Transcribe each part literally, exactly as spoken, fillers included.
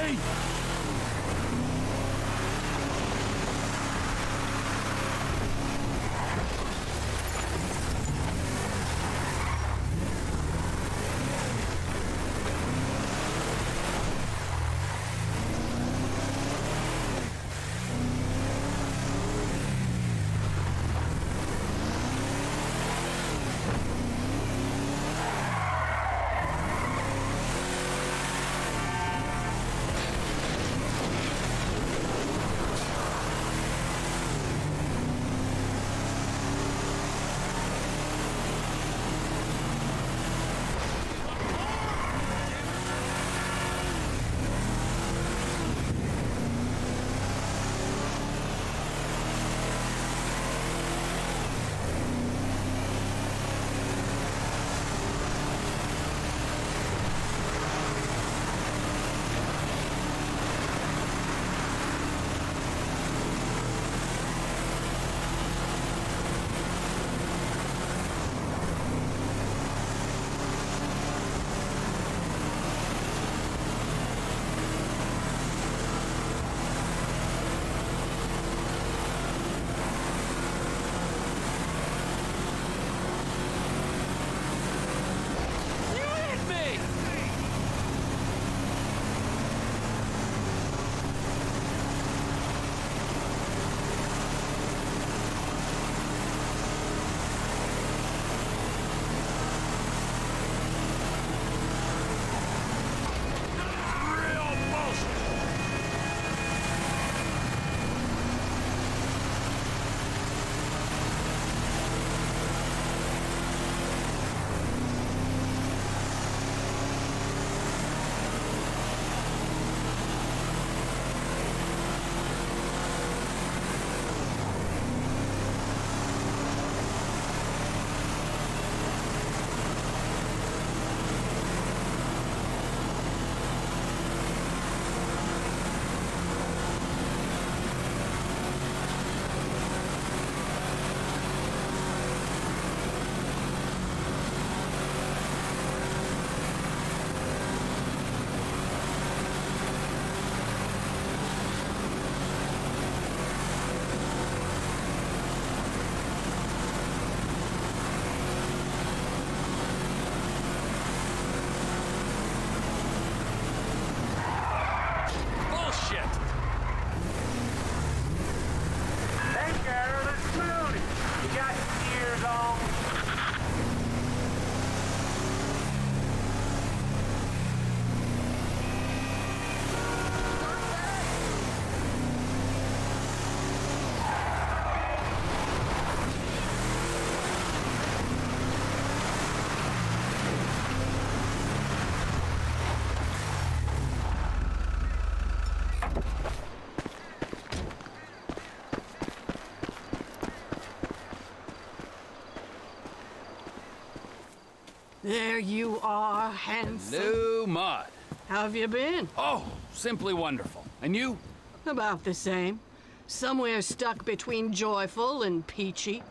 me! There you are, handsome. Hello, Maud. How have you been? Oh, simply wonderful. And you? About the same. Somewhere stuck between joyful and peachy.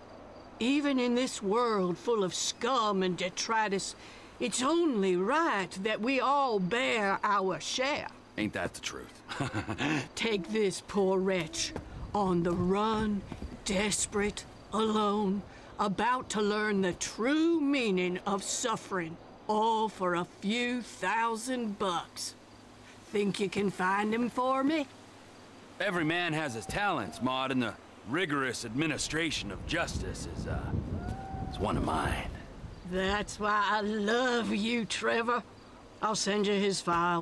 Even in this world full of scum and detritus, it's only right that we all bear our share. Ain't that the truth? Take this poor wretch, on the run, desperate, alone, about to learn the true meaning of suffering, all for a few thousand bucks. Think you can find him for me? Every man has his talents, Maud, and the rigorous administration of justice is, uh, is one of mine. That's why I love you, Trevor. I'll send you his file.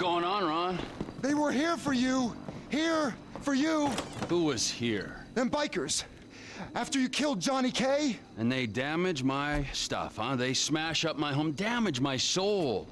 going on, Ron? They were here for you. Here for you. Who was here? Them bikers. After you killed Johnny K. And they damage my stuff, huh? They smash up my home, damage my soul.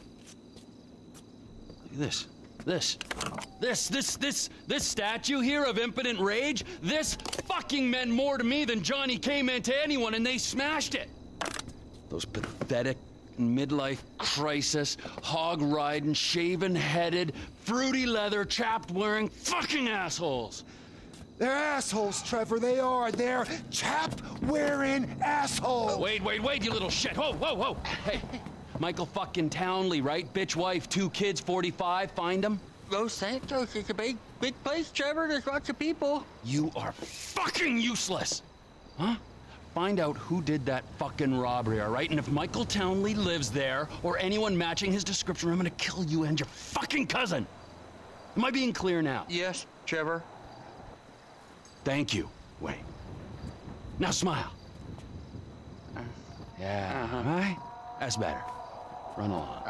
Look at this. This. This, this, this, this statue here of impotent rage, this fucking meant more to me than Johnny K meant to anyone, and they smashed it. Those pathetic midlife crisis, hog-riding, shaven-headed, fruity leather, chapped-wearing fucking assholes. They're assholes, Trevor. They are. They're chap-wearing assholes. Wait, wait, wait, you little shit. Whoa, whoa, whoa. Hey, Michael fucking Townley, right? Bitch wife, two kids, forty-five. Find him. Los Santos is a big, big place, Trevor. There's lots of people. You are fucking useless. Huh? Find out who did that fucking robbery, all right? And if Michael Townley lives there, or anyone matching his description, I'm gonna kill you and your fucking cousin. Am I being clear now? Yes, Trevor. Thank you, Wayne. Now smile. Uh, yeah, uh-huh. all right? That's better. Run along.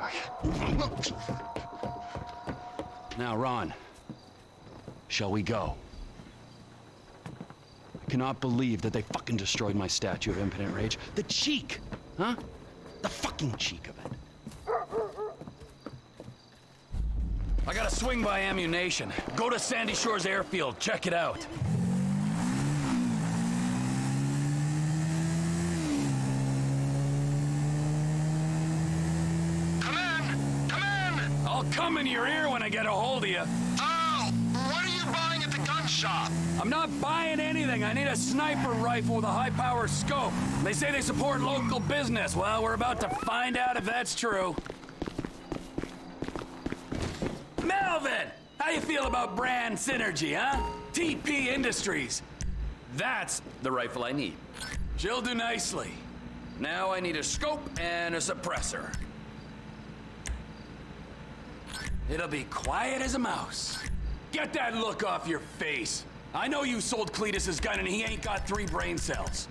Now, Ron, shall we go? I cannot believe that they fucking destroyed my statue of impotent rage. The cheek, huh? The fucking cheek of it. I gotta swing by ammunition. Go to Sandy Shores Airfield, check it out. Come in! Come in! I'll come in your ear when I get a hold of you. Oh! What are you buying at the gun shop? I'm not buying anything. I need a sniper rifle with a high-power scope. They say they support local business. Well, we're about to find out if that's true. Melvin! How you feel about brand synergy, huh? T P Industries. That's the rifle I need. She'll do nicely. Now I need a scope and a suppressor. It'll be quiet as a mouse. Get that look off your face. I know you sold Cletus his gun and he ain't got three brain cells.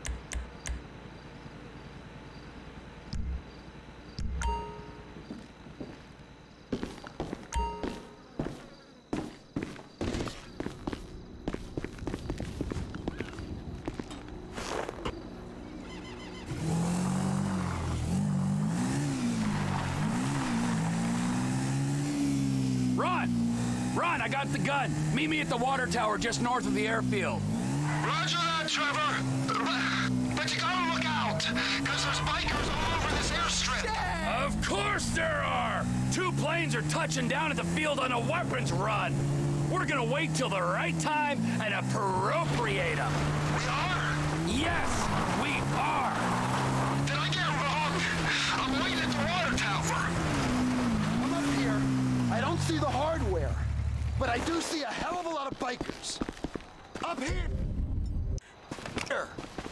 Ron, I got the gun. Meet me at the water tower just north of the airfield. Roger that, Trevor. But, but you gotta look out, because there's bikers all over this airstrip. Yeah. Of course there are! Two planes are touching down at the field on a weapons run. We're gonna wait till the right time and appropriate them. We are? Yes, we are. Did I get wrong? I'm waiting at the water tower. I'm up here. I don't see the hardware, but I do see a hell of a lot of bikers. Up here. Here.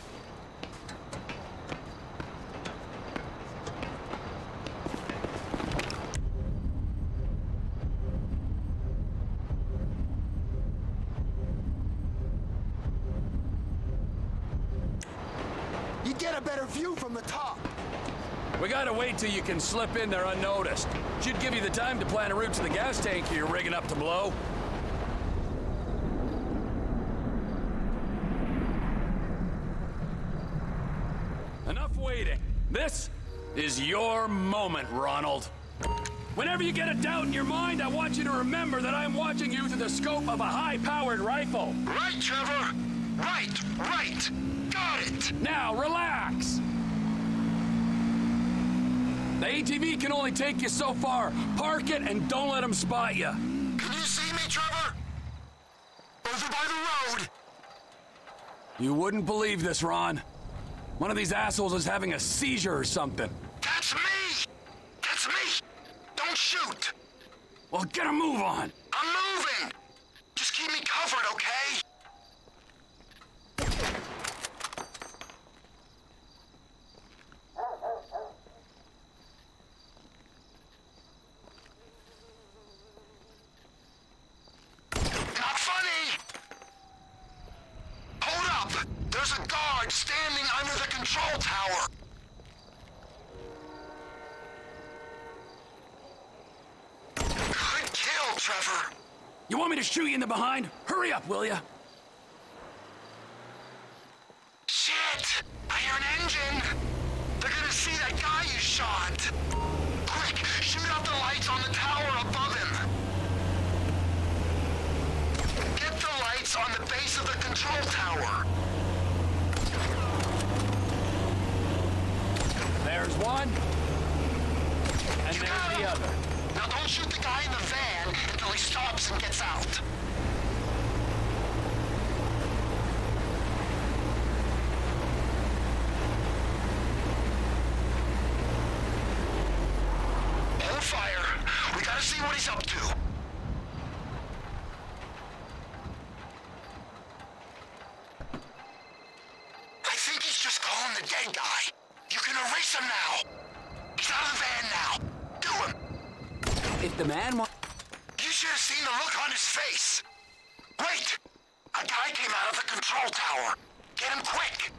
You get a better view from the top. We gotta wait till you can slip in there unnoticed. Should give you the time to plan a route to the gas tank you're rigging up to blow. Enough waiting. This is your moment, Ronald. Whenever you get a doubt in your mind, I want you to remember that I'm watching you through the scope of a high-powered rifle. Right, Trevor. Right, right. Got it. Now, relax. The A T V can only take you so far. Park it and don't let them spot you. Can you see me, Trevor? Over by the road. You wouldn't believe this, Ron. One of these assholes is having a seizure or something. That's me! That's me! Don't shoot! Well, get a move on. I'm moving! Just keep me covered, okay? Not funny! Hold up! There's a guard standing under the control tower! You want me to shoot you in the behind? Hurry up, will ya? Shit! I hear an engine! They're gonna see that guy you shot! Quick, shoot out the lights on the tower above him! Get the lights on the base of the control tower! There's one. And You there's got the him. other. Now don't shoot the guy in the van until he stops and gets out. Hold fire. We gotta see what he's up to. I think he's just calling the dead guy. You can erase him now. He's out of the van now. Do him. If the man wa- You should have seen the look on his face. Wait! A guy came out of the control tower. Get him quick.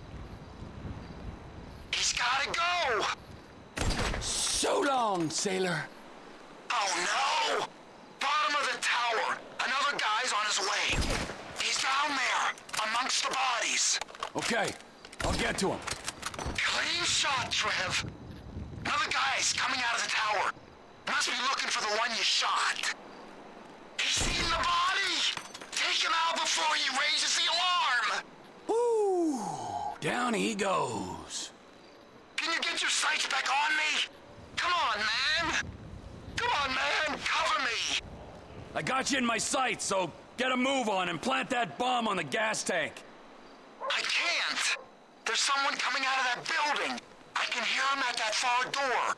He's gotta go. So long, sailor. Oh no! Bottom of the tower. Another guy's on his way. He's down there, amongst the bodies. Okay, I'll get to him. Clean shot, Trev. Another guy's coming out of the tower. Must be looking for the one you shot. He's seen the body! Take him out before he raises the alarm! Woo! Down he goes. Can you get your sights back on me? Come on, man! Come on, man! Cover me! I got you in my sights, so get a move on and plant that bomb on the gas tank. I can't! There's someone coming out of that building! I can hear him at that far door!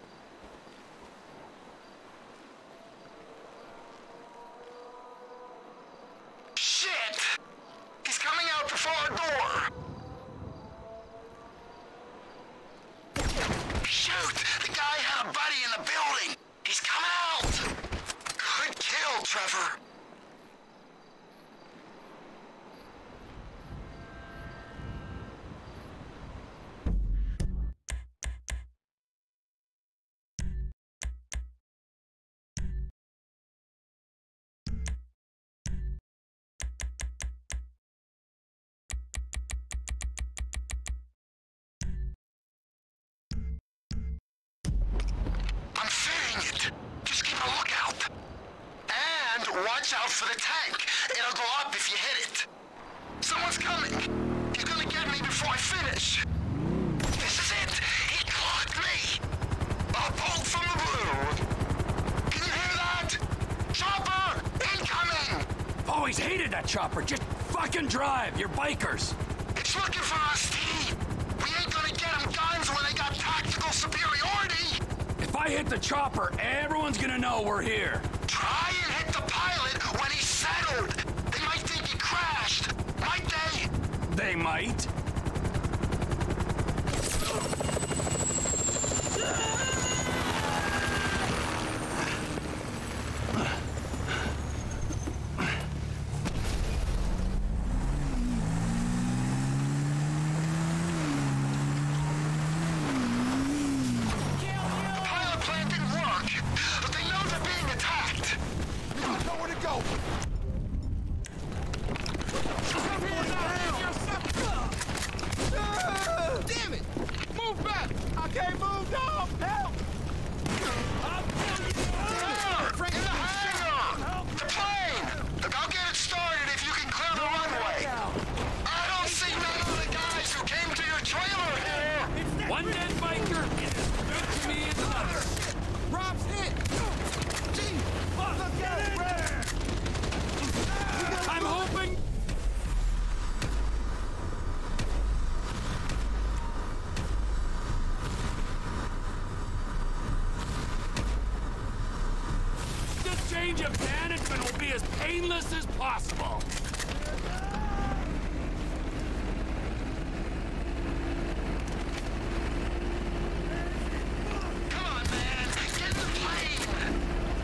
Shit! He's coming out the far door! Shoot! The guy had a buddy in the building! He's coming out! Good kill, Trevor! I'm fitting it. Just keep a lookout. And watch out for the tank. It'll go up if you hit it. Someone's coming. He's gonna get me before I finish. This is it. He clocked me. A bolt from the blue. Can you hear that? Chopper, incoming. Always hated that chopper. Just fucking drive. You're bikers. It's looking for us, T. We ain't gonna get them guns when they got tactical superiority. If I hit the chopper, everyone's gonna know we're here. Try and hit the pilot when he's settled. They might think he crashed. Might they? They might. Pilot plant didn't work, but they know they're being attacked. Nowhere to go. Damn it! Move back! I can't move, dog! Help! There! In the hangar! The plane! I'll get it started if you can clear the runway. I don't see none of the guys who came to your trailer here. One dead biker is as good to me as another. Rob's hit! Gee! Look out, Brad! I'm hoping... This change of management will be as painless as possible. Come on, man! Get in the plane!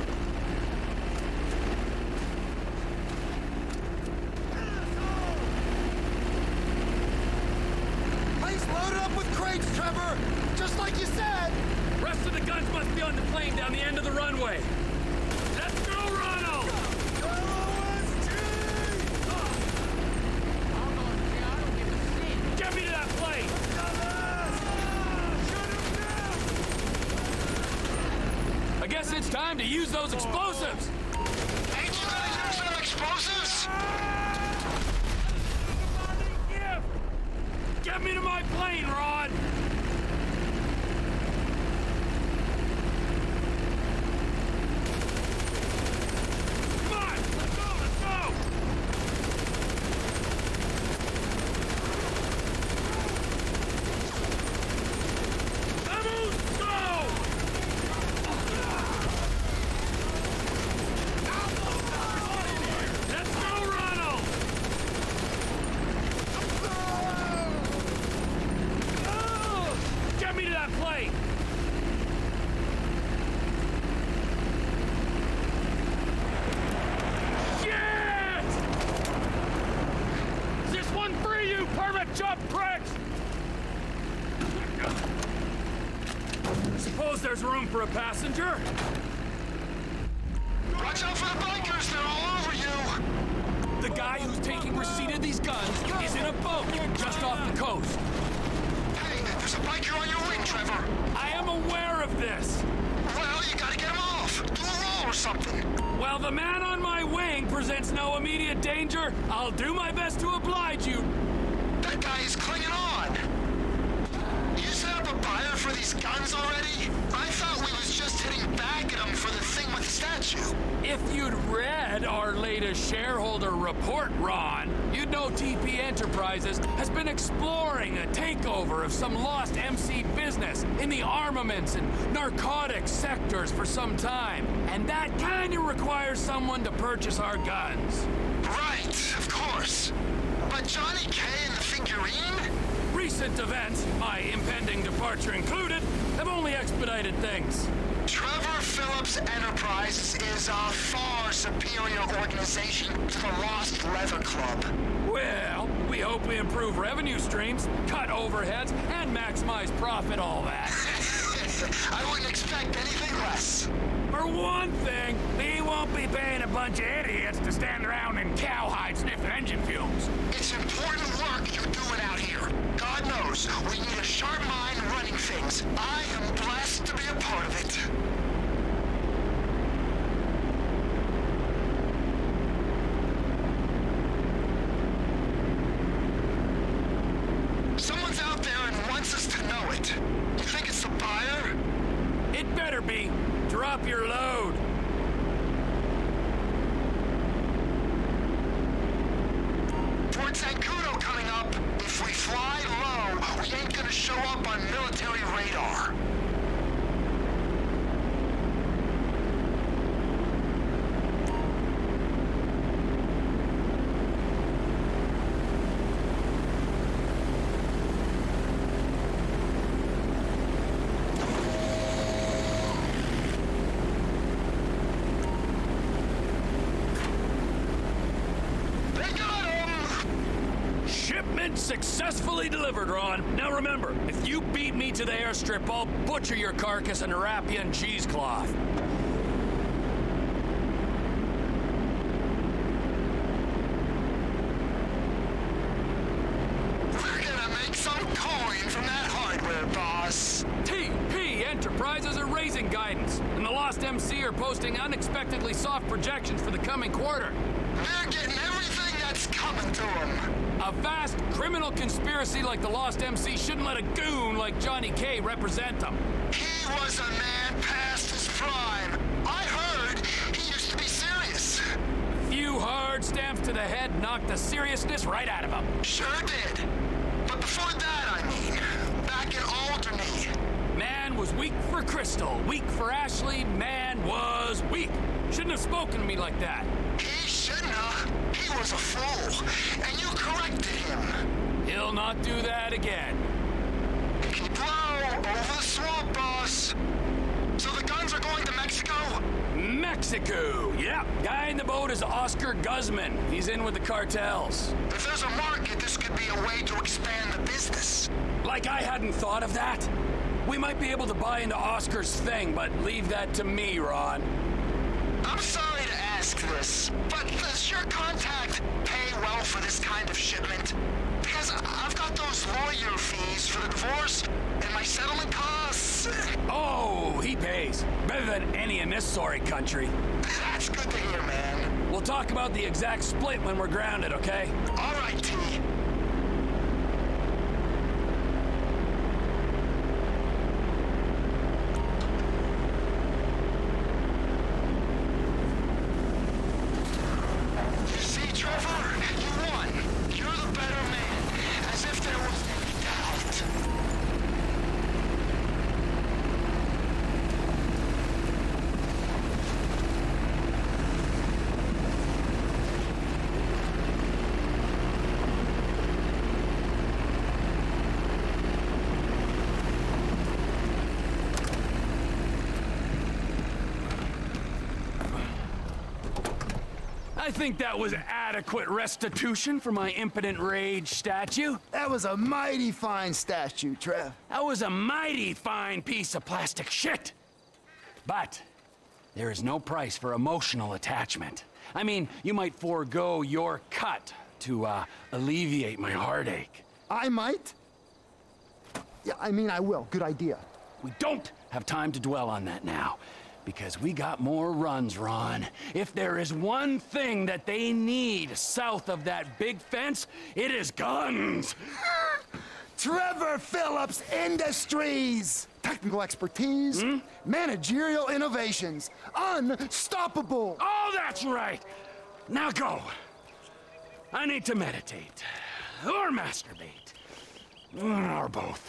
Plane's loaded up with crates, Trevor! Just like you said! Rest of the guns must be on the plane down the end of the runway. Let's go, Ronald! time to use those explosives! Ain't you gonna use them explosives? Get me to my plane, Ron! Come on! Let's go! Let's go! Vamos, go! Let's go, Ronald! Get me to that plane! Shit! Is this one free, you permit jump pricks? Suppose there's room for a passenger? Watch out for the bikers, they're all over you! The guy who's taking receipt of these guns is in a boat just off the coast. Hey, there's a biker on your wing, Trevor. I am aware of this. Well, you gotta get him off. Do a roll or something. While the man on my wing presents no immediate danger, I'll do my best to oblige you. That guy is clinging on. You set up a buyer for these guns already? I thought we was just hitting back at him for the thing with the statue. If you'd read our latest shareholder report, Ron, you'd know T P Enterprises has been exploring a takeover of some lost M C business in the armaments and narcotics sectors for some time. And that kinda requires someone to purchase our guns. Right, of course. But Johnny K and the figurine? Recent events, my impending departure included, have only expedited things. Trevor Phillips Enterprises is a far superior organization to the Lost Leather Club. Well, we hope we improve revenue streams, cut overheads, and maximize profit, all that. I wouldn't expect anything less. For one thing, we won't be paying a bunch of idiots to stand around in cowhide sniffing engine fumes. It's important work you're doing out here. God knows, we need a sharp mind running things. I am blessed to be a part of it. Someone's out there and wants us to know it. You think it's the buyer? It better be. Drop your load. Fort Zancudo coming up. If we fly low, we ain't gonna show up on military radar. Successfully delivered, Ron. Now remember, if you beat me to the airstrip, I'll butcher your carcass and wrap you in cheesecloth. We're gonna make some coin from that hardware, boss. T P Enterprises are raising guidance, and the Lost M C are posting unexpectedly soft projections for the coming quarter. They're getting everything that's coming to them. A vast criminal conspiracy like the Lost M C shouldn't let a goon like Johnny K represent them. He was a man past his prime. I heard he used to be serious. A few hard stamps to the head knocked the seriousness right out of him. Sure did. But before that, I mean, back in Alderney. Man was weak for Crystal, weak for Ashley, man was weak. Shouldn't have spoken to me like that. He shouldn't have. He was a fool, and you corrected him. He'll not do that again. Keep low, over the swamp, boss. So the guns are going to Mexico? Mexico, yeah. Guy in the boat is Oscar Guzman. He's in with the cartels. If there's a market, this could be a way to expand the business. Like I hadn't thought of that. We might be able to buy into Oscar's thing, but leave that to me, Ron. I'm sorry to ask this, but does your contact pay well for this kind of shipment? Because I've got those lawyer fees for the divorce and my settlement costs. Oh, he pays. Better than any in this sorry country. That's good to hear, man. We'll talk about the exact split when we're grounded, okay? All right, T. You see, Trevor? You won. You're the better man. As if there was any doubt. I think that was adequate restitution for my impotent rage statue. That was a mighty fine statue, Trev. That was a mighty fine piece of plastic shit. But there is no price for emotional attachment. I mean, you might forego your cut to uh, alleviate my heartache. I might? Yeah, I mean, I will. Good idea. We don't have time to dwell on that now, because we got more runs, Ron. If there is one thing that they need south of that big fence, it is guns. Trevor Phillips Industries! Technical expertise, Hmm? managerial innovations, unstoppable! Oh, that's right. Now go. I need to meditate. Or masturbate. Or both.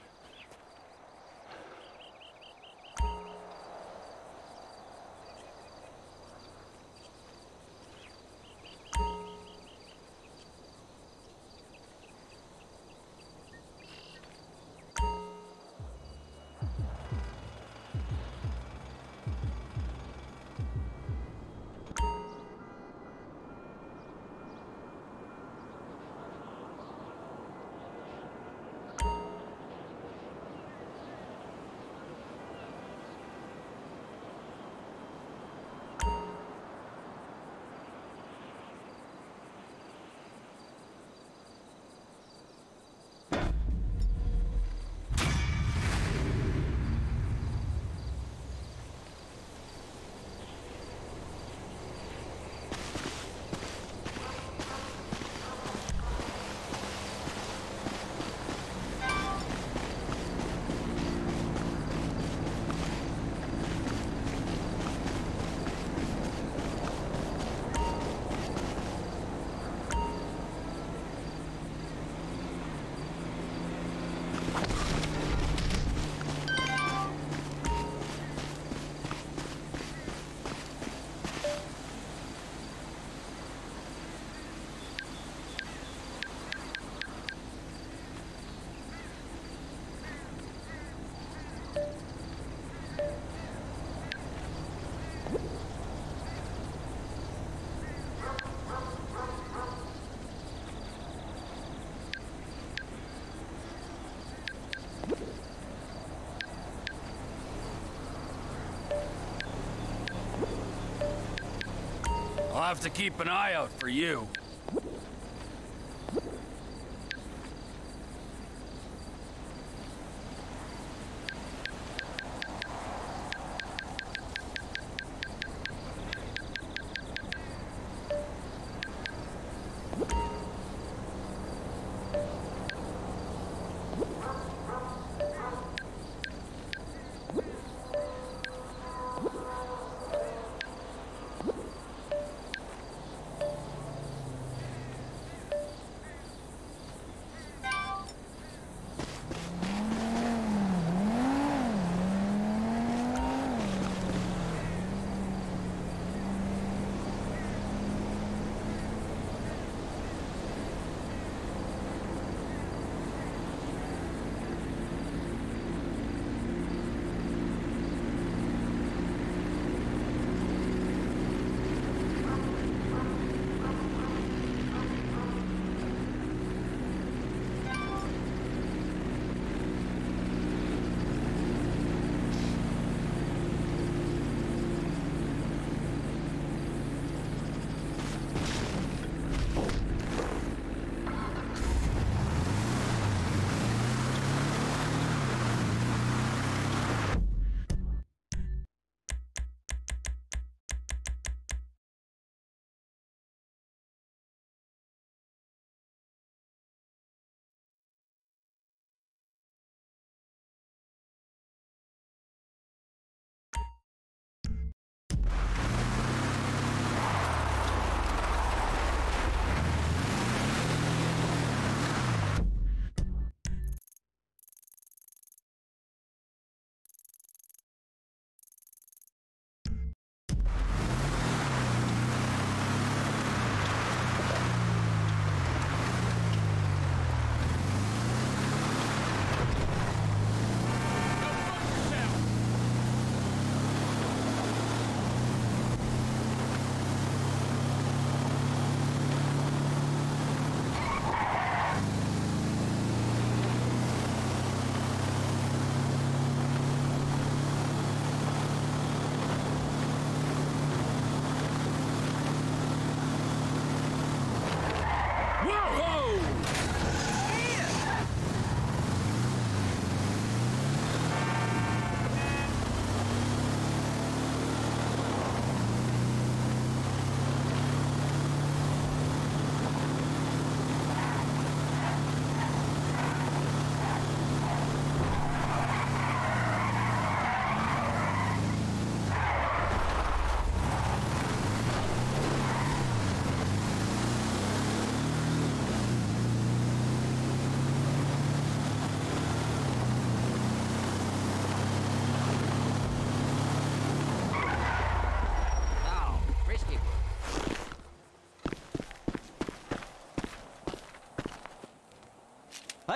I'll have to keep an eye out for you.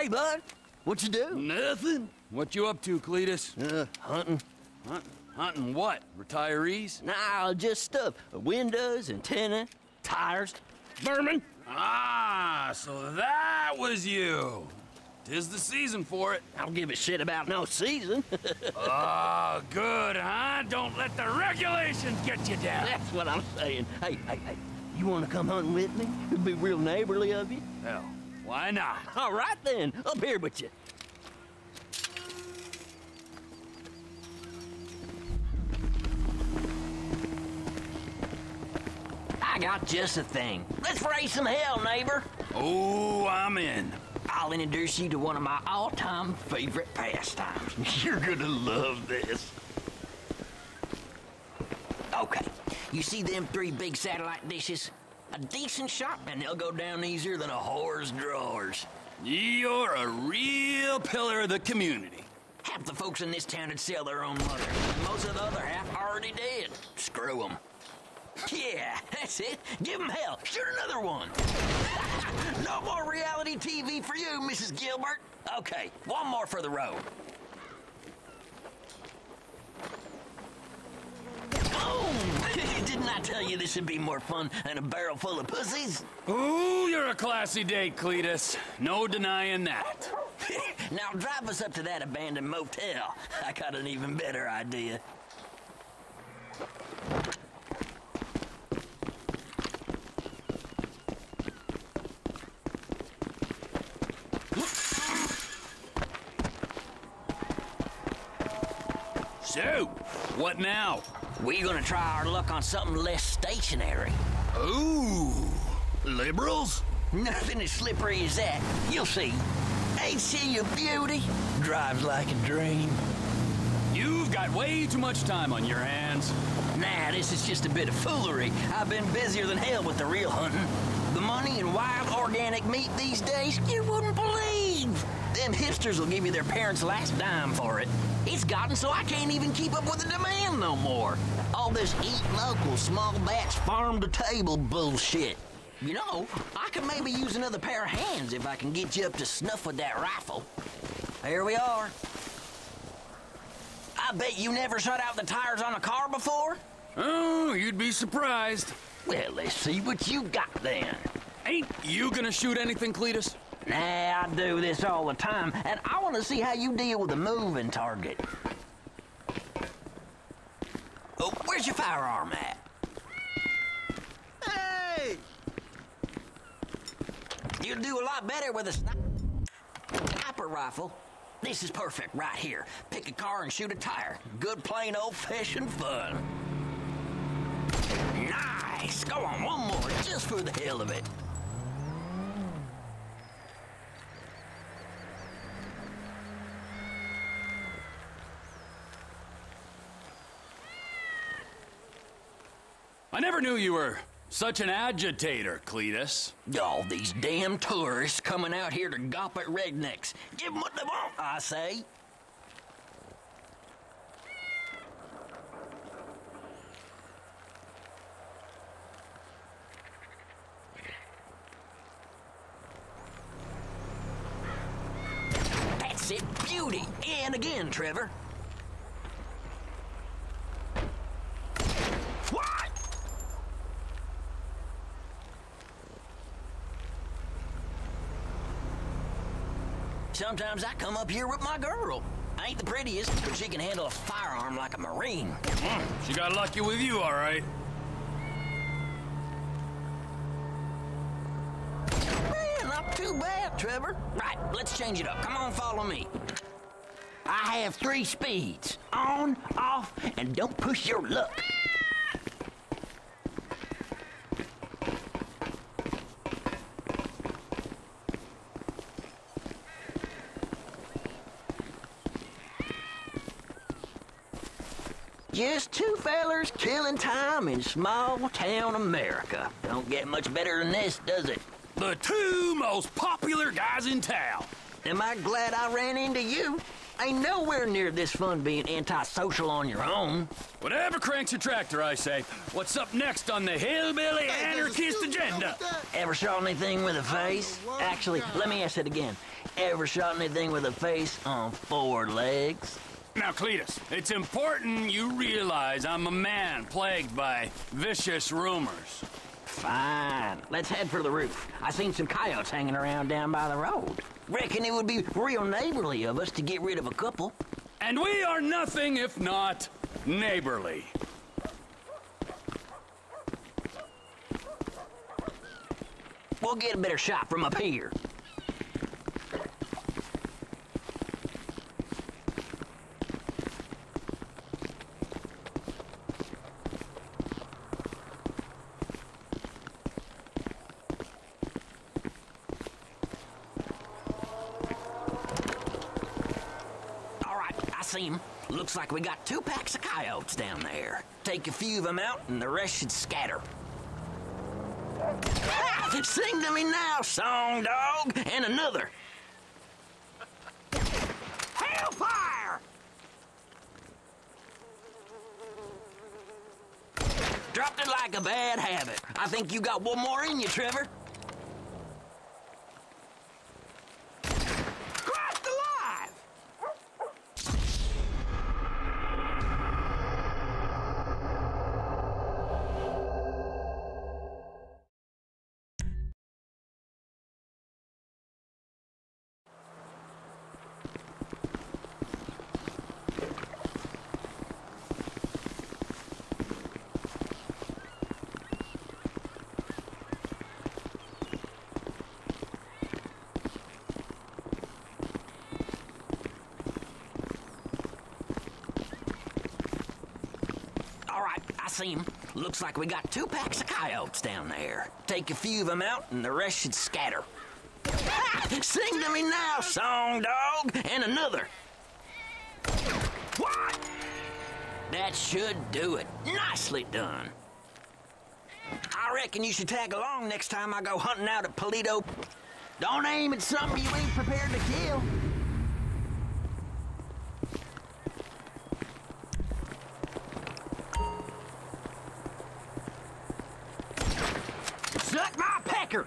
Hey, bud. What you do? Nothing. What you up to, Cletus? Uh, hunting. Hunt, hunting what? Retirees? Nah, just stuff. Windows, antenna, tires, vermin. Ah, so that was you. Tis the season for it. I don't give a shit about no season. Oh, good, huh? Don't let the regulations get you down. That's what I'm saying. Hey, hey, hey, you want to come hunting with me? It'd be real neighborly of you. Hell, why not? All right, then. Up here with you. I got just a thing. Let's raise some hell, neighbor. Oh, I'm in. I'll introduce you to one of my all-time favorite pastimes. You're gonna love this. Okay, you see them three big satellite dishes? A decent shot, and they'll go down easier than a whore's drawers. You're a real pillar of the community. Half the folks in this town would sell their own mother, and most of the other half already dead. Screw them. Yeah, that's it. Give them hell. Shoot another one. No more reality T V for you, Missus Gilbert. Okay, one more for the road. Boom! Didn't I tell you this would be more fun than a barrel full of pussies? Ooh, you're a classy date, Cletus. No denying that. Now drive us up to that abandoned motel. I got an even better idea. So, what now? We're gonna try our luck on something less stationary. Ooh, liberals? Nothing as slippery as that. You'll see. Ain't she a beauty? Drives like a dream. You've got way too much time on your hands. Nah, this is just a bit of foolery. I've been busier than hell with the real hunting. The money in wild organic meat these days, you wouldn't believe. Them hipsters will give you their parents' last dime for it. It's gotten so I can't even keep up with the demand no more. All this eat local, small batch, farm-to-table bullshit. You know, I could maybe use another pair of hands if I can get you up to snuff with that rifle. Here we are. I bet you never shut out the tires on a car before? Oh, you'd be surprised. Well, let's see what you got then. Ain't you gonna shoot anything, Cletus? Nah, I do this all the time, and I want to see how you deal with a moving target. Oh, where's your firearm at? Hey! You'll do a lot better with a sniper rifle. This is perfect right here. Pick a car and shoot a tire. Good plain old-fashioned fun. Nice! Go on, one more, just for the hell of it. I never knew you were such an agitator, Cletus. All these damn tourists coming out here to gawp at rednecks. Give them what they want, I say. That's it, beauty. And again, Trevor. Sometimes I come up here with my girl. I ain't the prettiest, but she can handle a firearm like a Marine. Mm, she got lucky with you, all right. Man, not too bad, Trevor. Right, let's change it up. Come on, follow me. I have three speeds. On, off, and don't push your luck. Just two fellers killing time in small town America. Don't get much better than this, does it? The two most popular guys in town. Am I glad I ran into you? Ain't nowhere near this fun being antisocial on your own. Whatever cranks your tractor, I say. What's up next on the hillbilly anarchist agenda? Ever shot anything with a face? Actually, let me ask it again. Ever shot anything with a face on four legs? Now, Cletus, it's important you realize I'm a man plagued by vicious rumors. Fine. Let's head for the roof. I seen some coyotes hanging around down by the road. Reckon it would be real neighborly of us to get rid of a couple. And we are nothing if not neighborly. We'll get a better shot from up here. See 'em. Looks like we got two packs of coyotes down there. Take a few of them out and the rest should scatter. Ah, sing to me now, song dog, and another. Hellfire! Dropped it like a bad habit. I think you got one more in you, Trevor. See 'em. Looks like we got two packs of coyotes down there. Take a few of them out and the rest should scatter. Ha! Sing to me now, song dog, and another. What? That should do it. Nicely done. I reckon you should tag along next time I go hunting out at Paleto. Don't aim at something you ain't prepared to kill. Suck my pecker!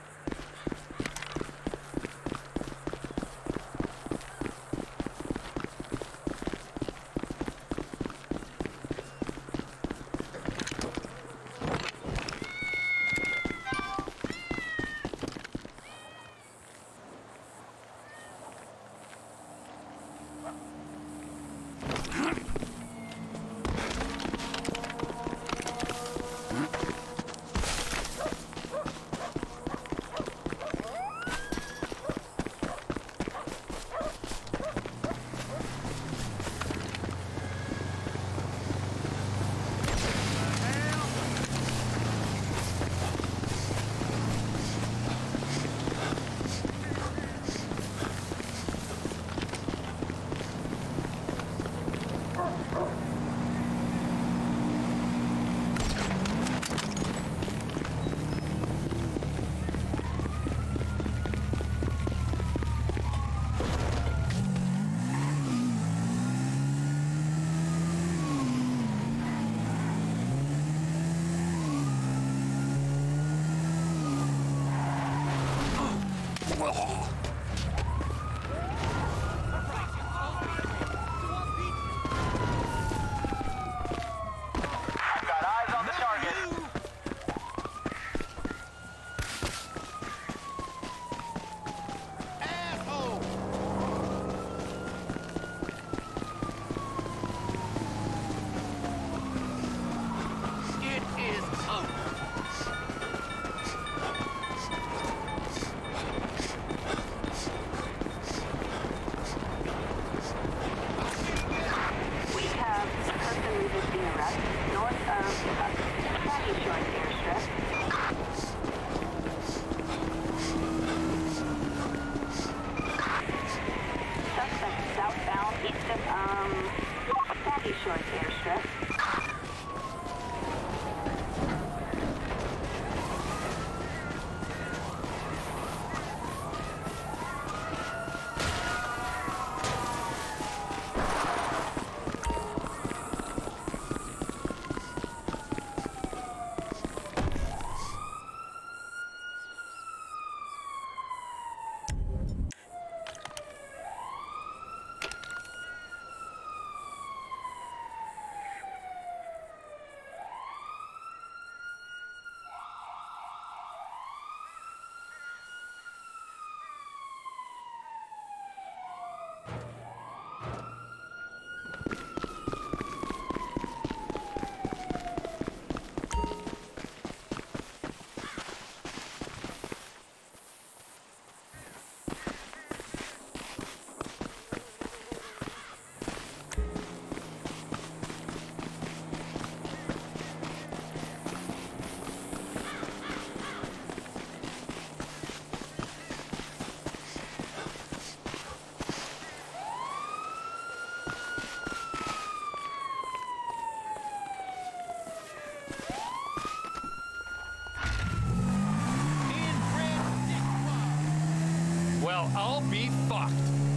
well, I'll be fucked.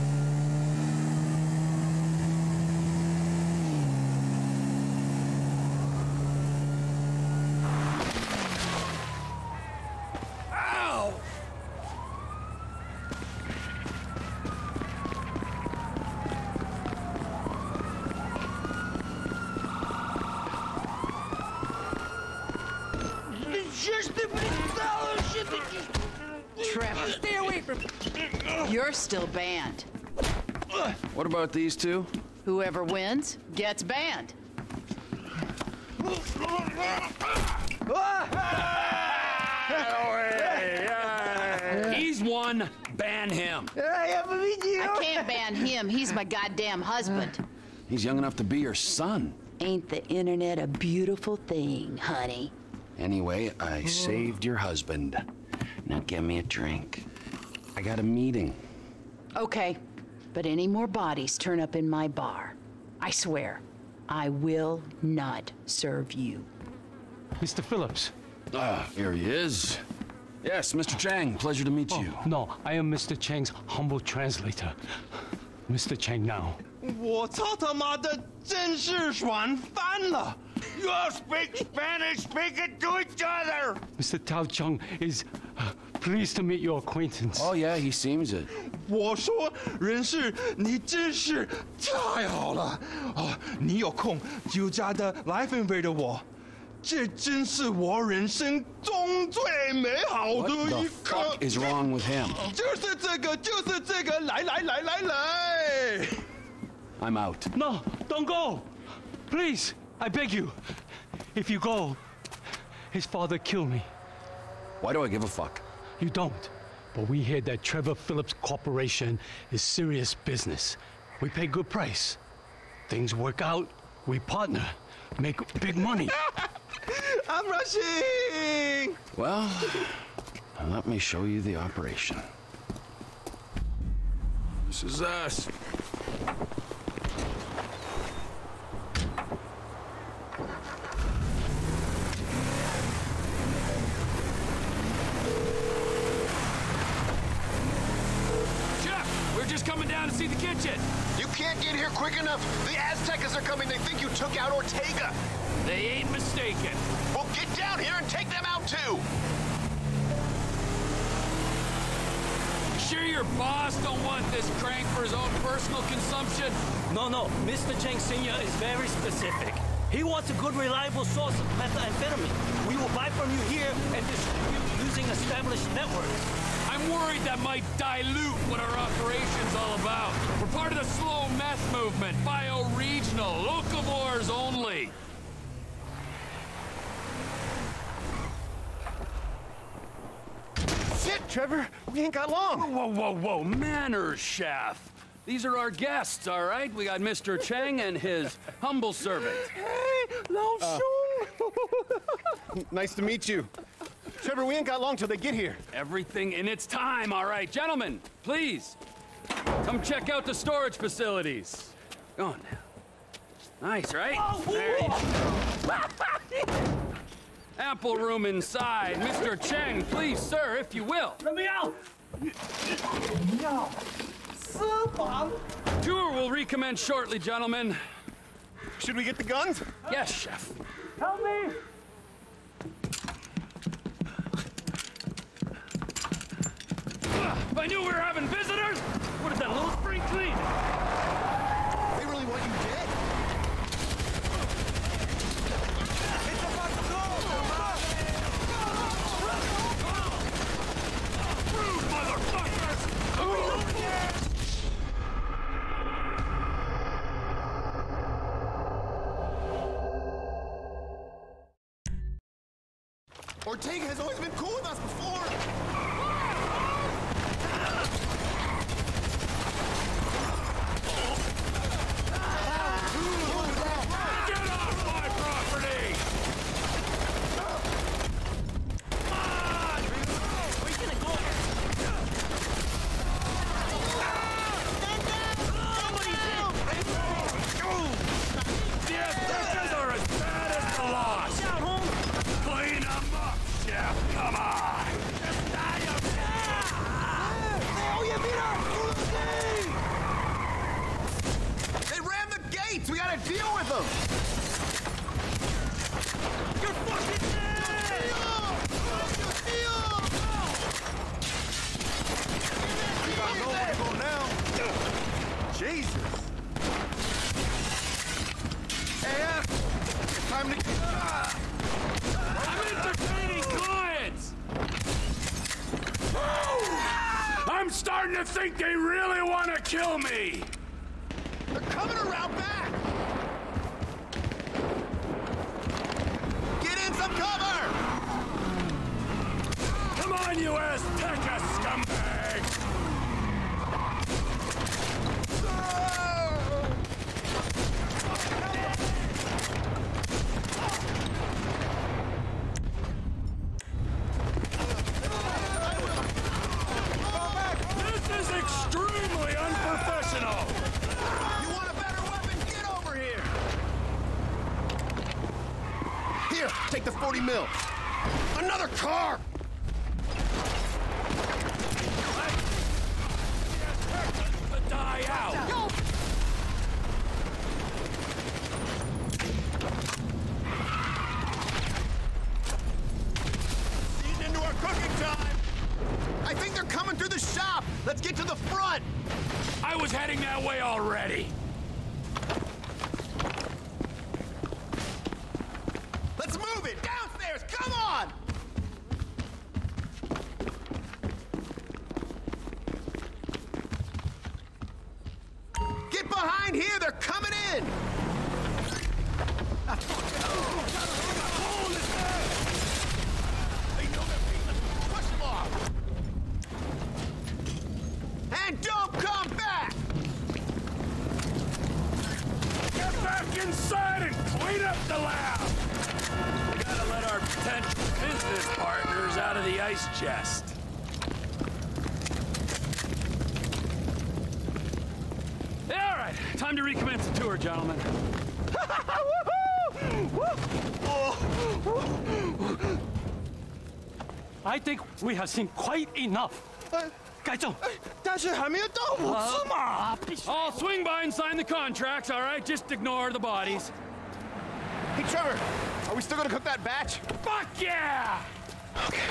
Ow! Trevor, stay away from. You're still banned. What about these two? Whoever wins gets banned. He's one. Ban him. I can't ban him. He's my goddamn husband. He's young enough to be your son. Ain't the internet a beautiful thing, honey? Anyway, I saved your husband. Now give me a drink. I got a meeting. Okay, but any more bodies turn up in my bar, I swear, I will not serve you. Mister Phillips. Ah, here he is. Yes, Mister Chang, pleasure to meet you. No, I am Mister Chang's humble translator. Mister Chang now. 我操他妈的，真是爽翻了 ！You all speak Spanish, speak it to each other. Mister Tao Chung is uh, pleased to meet your acquaintance. Oh yeah, he seems it. 我说，人事，你真是太好了哦！你有空就加的来分飞的我，这真是我人生中最美好的 What 一 the 刻。 fuck is wrong with him? 就是这个，就是这个，来来来来来。 I'm out. No, don't go! Please, I beg you. If you go, his father killed me. Why do I give a fuck? You don't. But we hear that Trevor Phillips Corporation is serious business. We pay good price. Things work out, we partner, make big money. I'm rushing. Well, let me show you the operation. This is us. Just coming down to see the kitchen. You can't get here quick enough. The Aztecas are coming. They think you took out Ortega. They ain't mistaken. Well, get down here and take them out too. Sure your boss don't want this crank for his own personal consumption? No, no. Mister Chang Senior is very specific. He wants a good, reliable source of methamphetamine. We will buy from you here and distribute using established networks. I'm worried that might dilute what our operation's all about. We're part of the slow meth movement, bioregional, locavores only. Shit, Trevor, we ain't got long. Whoa, whoa, whoa, manners, chef. These are our guests, all right? We got Mister Chang and his humble servant. Hey, Lao Shung. Nice to meet you. Trevor, we ain't got long till they get here. Everything in its time, all right. Gentlemen, please, come check out the storage facilities. Go on now. Nice, right? Oh, there you go. Ample room inside. Mister Chang, please, sir, if you will. Let me out! No. Tour will recommence shortly, gentlemen. Should we get the guns? Yes, chef. Help me! If I knew we were having visitors, would have done a little spring clean. They really want you dead? It's about to go! Rude motherfuckers! Ortega has always been cool with us before! Get off my property! The Aztecas are as bad as the lost! Clean them up, chef! Come on! Deal with them! You're fucking dead! We got nowhere to go now. Jesus! Hey, F! It's time to... I'm entertaining clients! I'm starting to think they really want to kill me! They're coming around back! Get in some cover! Come on, you Azteca scumbags! This is extremely unprofessional! You want a better weapon? Get over here! Here, take the forty mil. Another car! Die out! Eating into our cooking time! I think they're coming through the shop! Let's get to the front! I was heading that way already! Let's move it! Downstairs! Come on! Get behind here! They're coming in! Push them off! And don't come back! Get back inside and clean up the lab! We gotta let our potential business partners out of the ice chest. Yeah, all right. Time to recommence the tour, gentlemen. I think we have seen quite enough. 改正， 但是还没有到五次嘛。 I'll swing by and sign the contracts, all right? Just ignore the bodies. Hey, Trevor, are we still gonna cook that batch? Fuck yeah! Okay.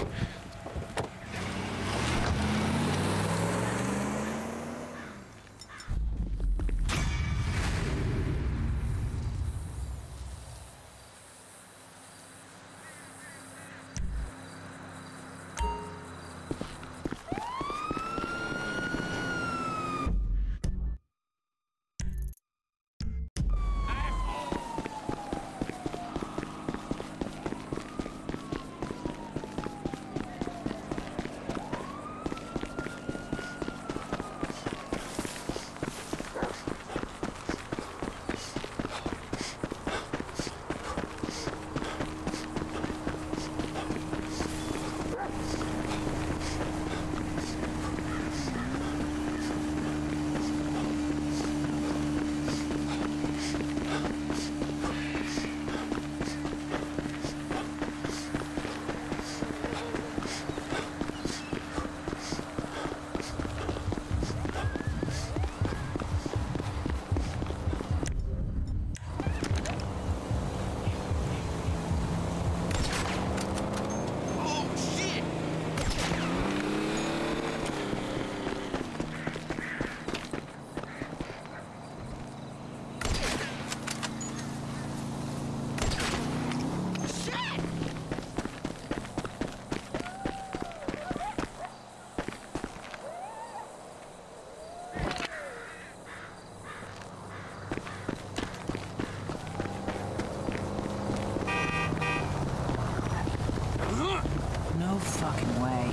No fucking way.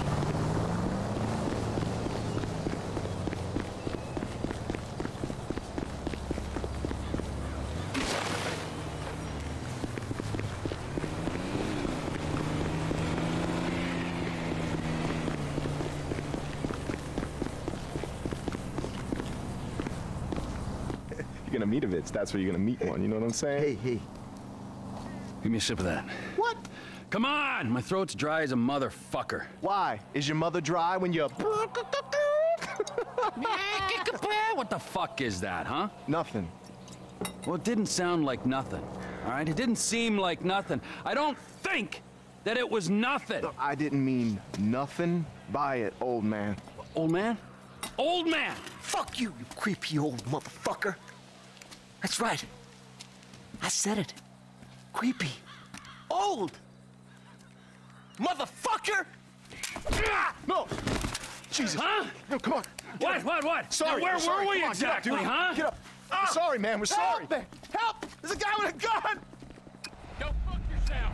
You're gonna meet a Vitz, that's where you're gonna meet one, you know what I'm saying? Hey, hey. Give me a sip of that. What? Come on! My throat's dry as a motherfucker. Why? Is your mother dry when you're... What the fuck is that, huh? Nothing. Well, it didn't sound like nothing, all right? It didn't seem like nothing. I don't think that it was nothing. No, I didn't mean nothing by it, old man. Old man? Old man! Fuck you, you creepy old motherfucker. That's right. I said it. Creepy. Old. Motherfucker! No! Jesus. Huh? No, come on. Get What, up. what, what? Sorry. Now, where we're sorry. were we Come on, exactly, get up, dude. huh? Get up. We're sorry, man. We're sorry. Help me! Help! There's a guy with a gun! Go fuck yourself!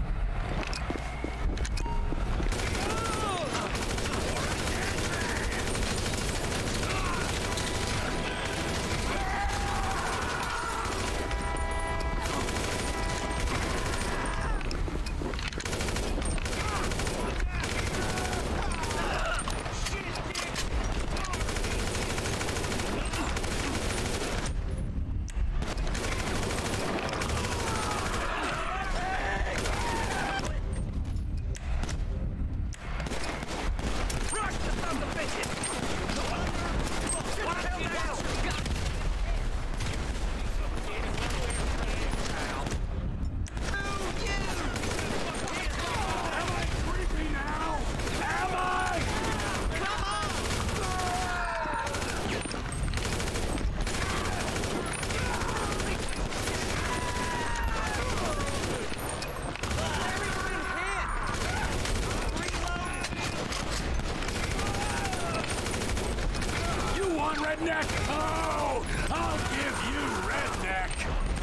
Redneck? Oh, I'll give you redneck.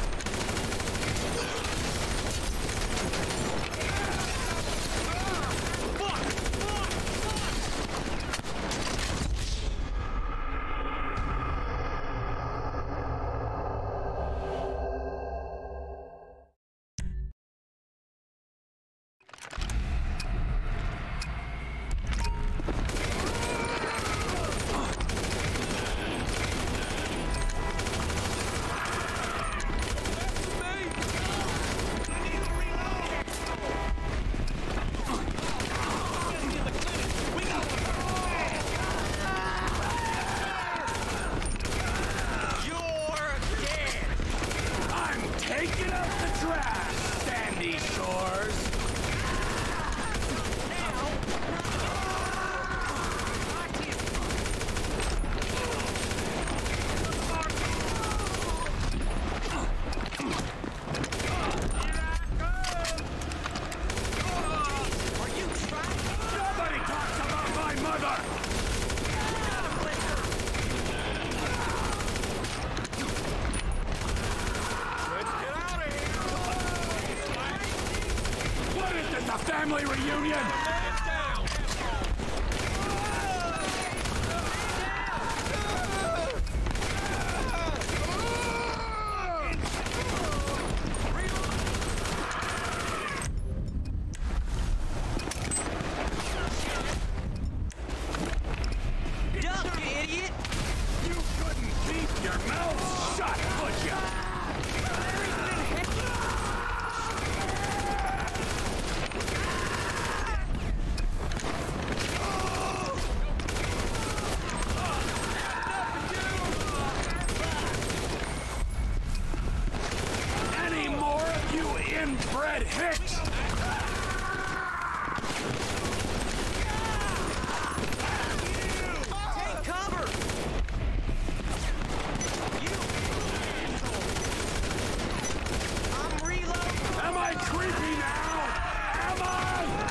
Taking up the trash, Sandy Shores. Nobody talks about my mother. What is this, a family reunion? Duck, you idiot! You couldn't keep your mouth shut, could ya? Any more of you inbred hicks? Take cover! I'm reloading! Am I creepy now? Am I?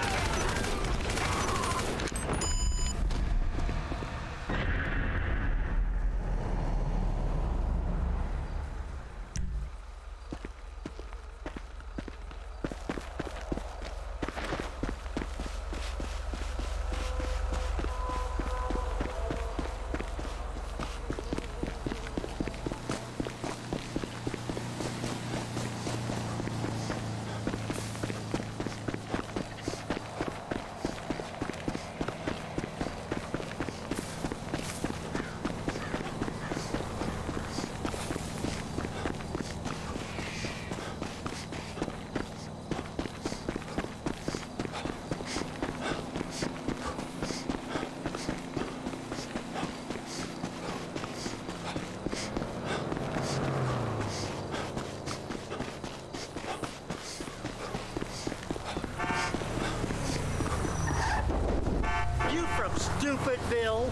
Woodville.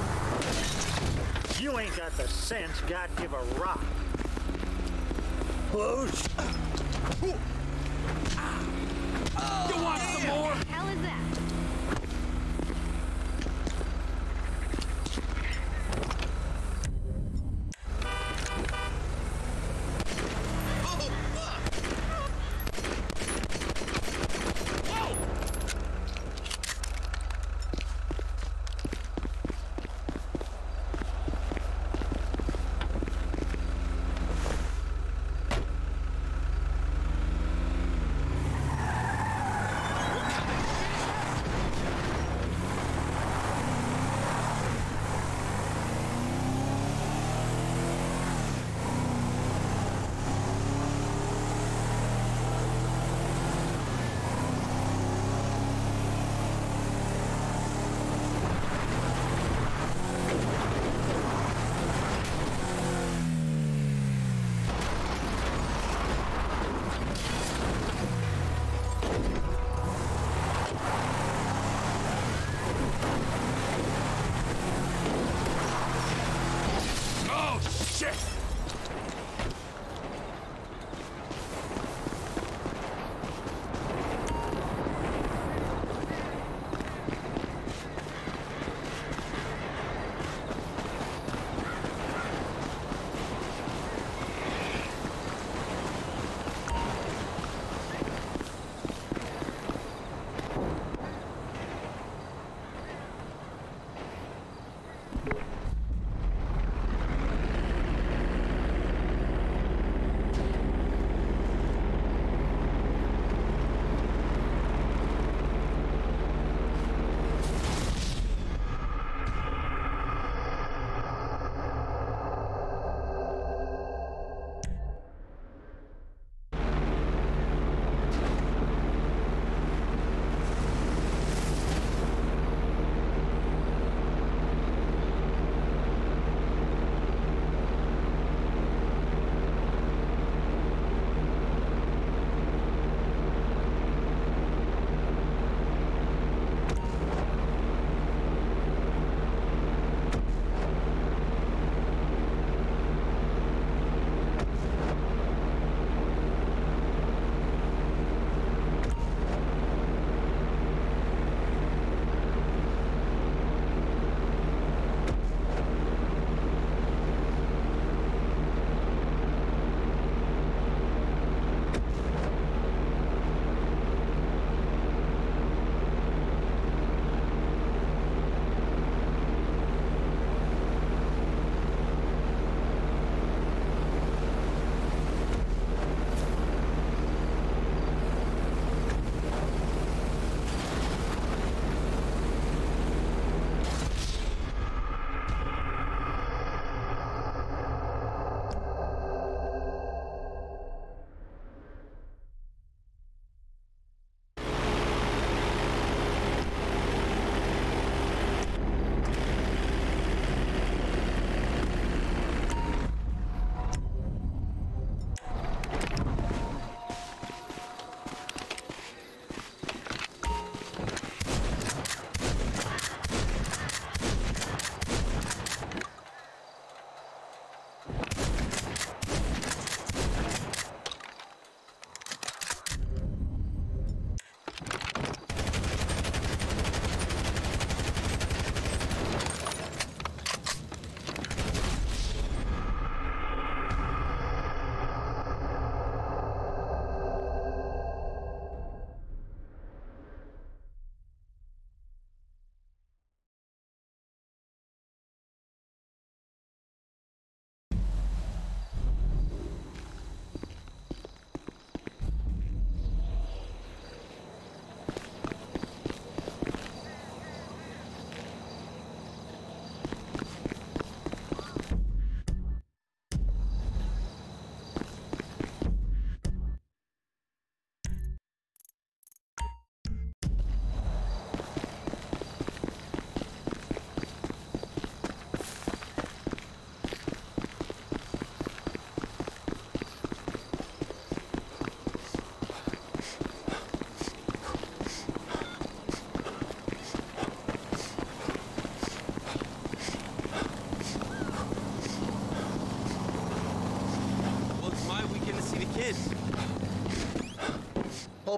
You ain't got the sense God give a rock. Whoosh. You want some more? What the hell is that?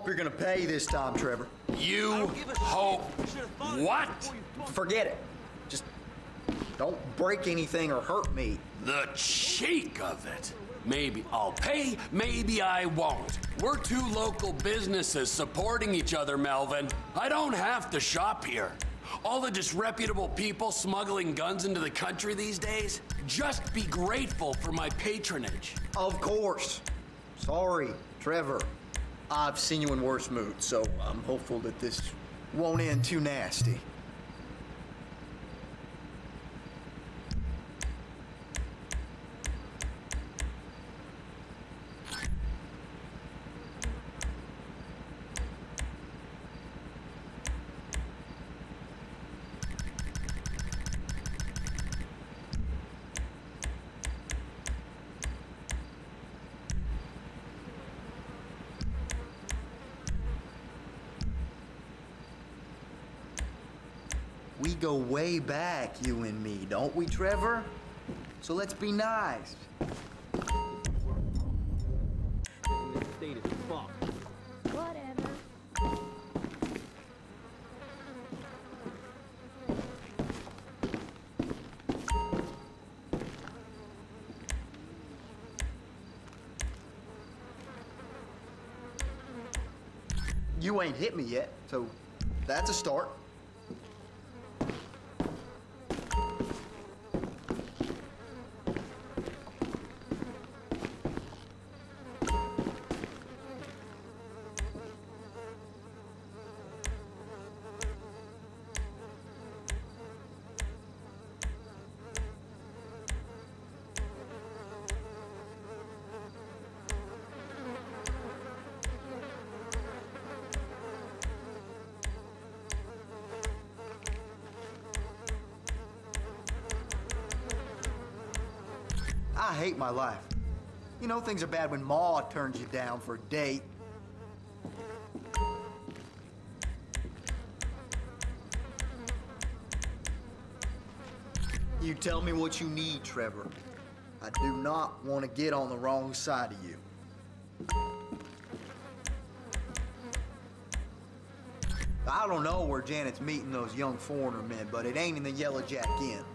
hope you're gonna pay this time, Trevor. You hope what? Forget it. Just don't break anything or hurt me. The cheek of it. Maybe I'll pay, maybe I won't. We're two local businesses supporting each other, Melvin. I don't have to shop here. All the disreputable people smuggling guns into the country these days, just be grateful for my patronage. Of course. Sorry, Trevor. I've seen you in worse moods, so I'm hopeful that this won't end too nasty. We go way back, you and me, don't we, Trevor? So let's be nice. Whatever. You ain't hit me yet, so that's a start. I hate my life. You know things are bad when Ma turns you down for a date. You tell me what you need, Trevor. I do not want to get on the wrong side of you. I don't know where Janet's meeting those young foreigner men, but it ain't in the Yellow Jack Inn.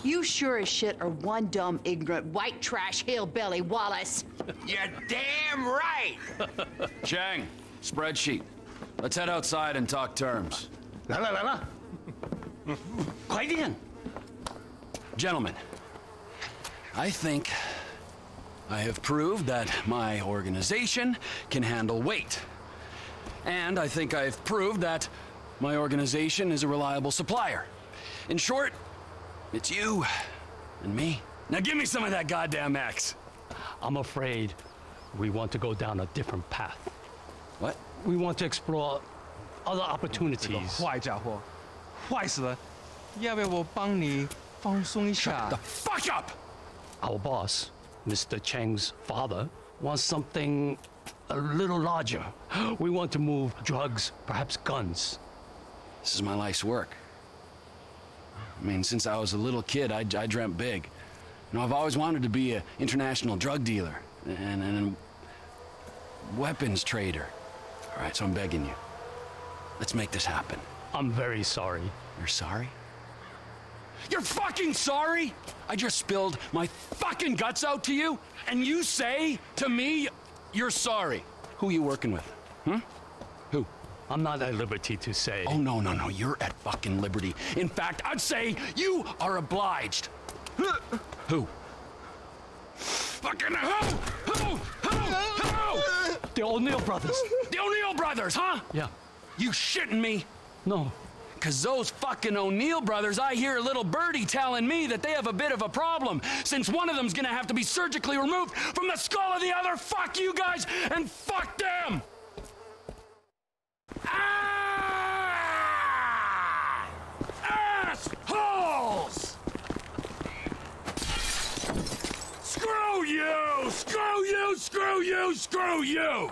You sure as shit are one dumb, ignorant, white trash hillbilly, Wallace. You're damn right! Chang, spreadsheet. Let's head outside and talk terms. 来了来了，快点！ Gentlemen, I think I have proved that my organization can handle weight. And I think I've proved that my organization is a reliable supplier. In short, it's you and me. Now give me some of that goddamn X. I'm afraid we want to go down a different path. What? We want to explore other opportunities. 坏家伙，坏死了！要不要我帮你放松一下 The fuck up! Our boss, Mister Chang's father, wants something a little larger. We want to move drugs, perhaps guns. This is my life's work. I mean, since I was a little kid, I, I dreamt big. You know, I've always wanted to be an international drug dealer and, and a weapons trader. All right, so I'm begging you. Let's make this happen. I'm very sorry. You're sorry? You're fucking sorry? I just spilled my fucking guts out to you, and you say to me, you're sorry. Who are you working with? Hmm? Who? I'm not at liberty to say. Oh, no, no, no, you're at fucking liberty. In fact, I'd say you are obliged. Who? Fucking who? Who? Who? Who? The O'Neill brothers. The O'Neill brothers, huh? Yeah. You shitting me? No. Cause those fucking O'Neill brothers, I hear a little birdie telling me that they have a bit of a problem, since one of them's gonna have to be surgically removed from the skull of the other. Fuck you guys, and fuck them! Ah! Assholes! Screw you! Screw you! Screw you! Screw you!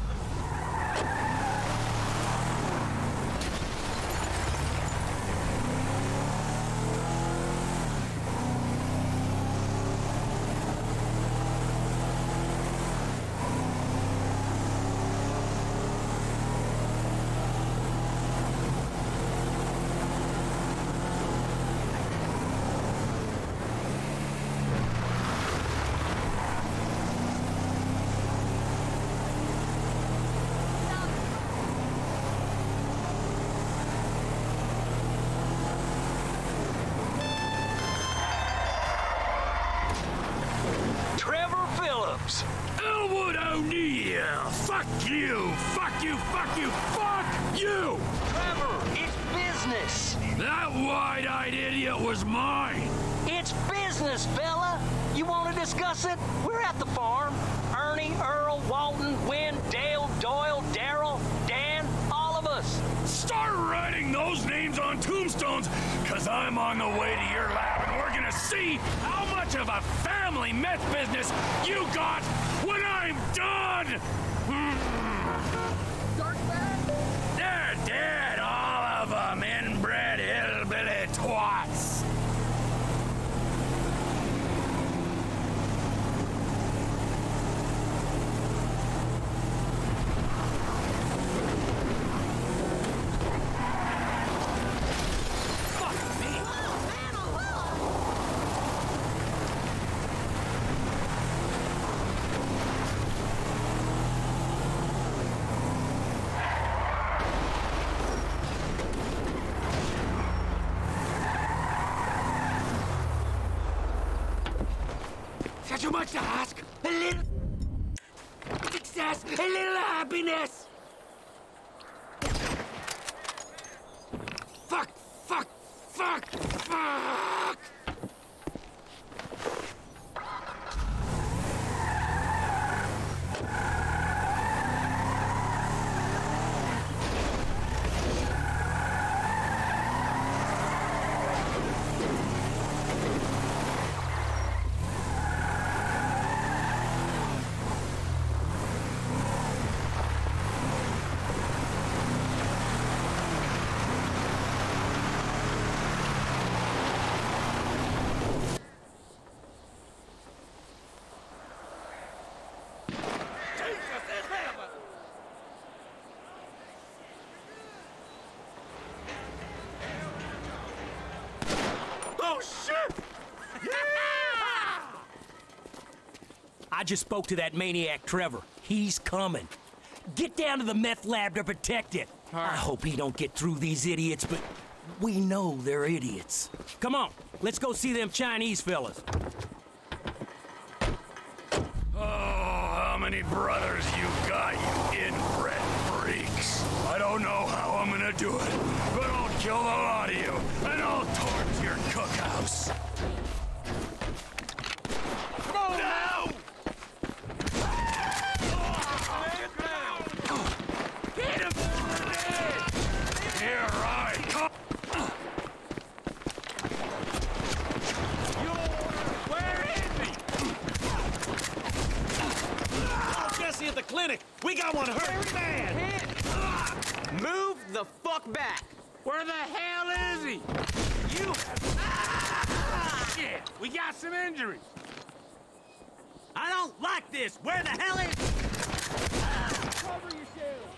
Elwood O'Neill! Fuck you! Fuck you! Fuck you! Fuck you! Trevor, it's business! That wide-eyed idiot was mine! It's business, fella! You want to discuss it? We're at the farm. Ernie, Earl, Walton, Wynn, Dale, Doyle, Darrell, Dan, all of us. Start writing those names on tombstones, cause I'm on the way to your lab and we're gonna see how much of a family meth business you got when I'm done! They're dead, all of them, inbred hillbilly twats! Is that too much to ask? A little success, a little happiness. Fuck, fuck, fuck, fuck! I just spoke to that maniac Trevor. He's coming. Get down to the meth lab to protect it. I hope he don't get through these idiots, but we know they're idiots. Come on, let's go see them Chinese fellas. Oh, how many brothers you got, you inbred freaks? I don't know how I'm gonna do it, but I'll kill the lot of you, and I'll torch your cookhouse. Go now! Get him! Here I come! Where is he? Oh, Jesse at the clinic. We got one hurt bad. Move the fuck back. Where the hell is he? You. Ah! Shit, we got some injuries. I don't like this. Where the hell is he? Cover yourself.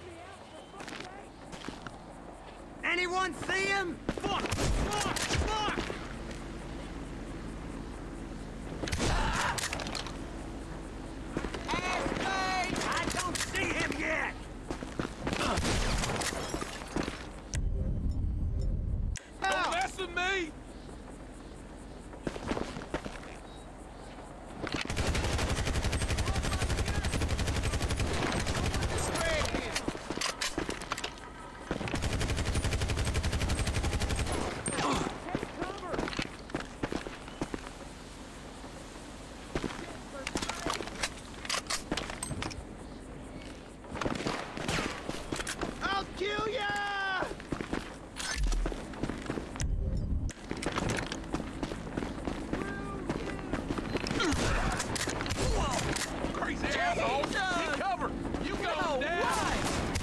Anyone see him? Fuck! Fuck! Fuck! I don't see him yet! Don't mess with me! I'll kill ya! Crazy asshole! Get cover! You go down!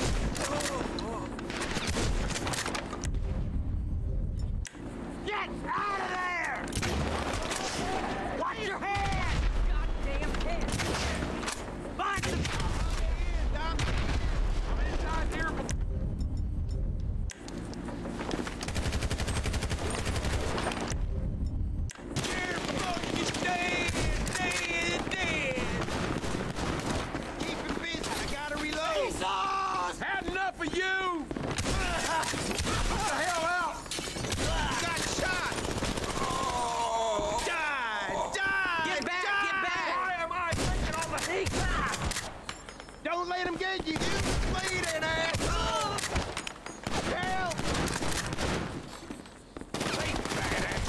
Get out of there! Watch your head! Goddamn head! Find the... I'm inside here. You're fucking dead, dead, dead. Keep him busy. I gotta reload. Jesus! Had enough of you! Get the hell out! Got shot! Die! Die! Get back! Die. Get back! Why am I taking all the heat? Don't let him get you! You bleeding ass! Help! Please, badass!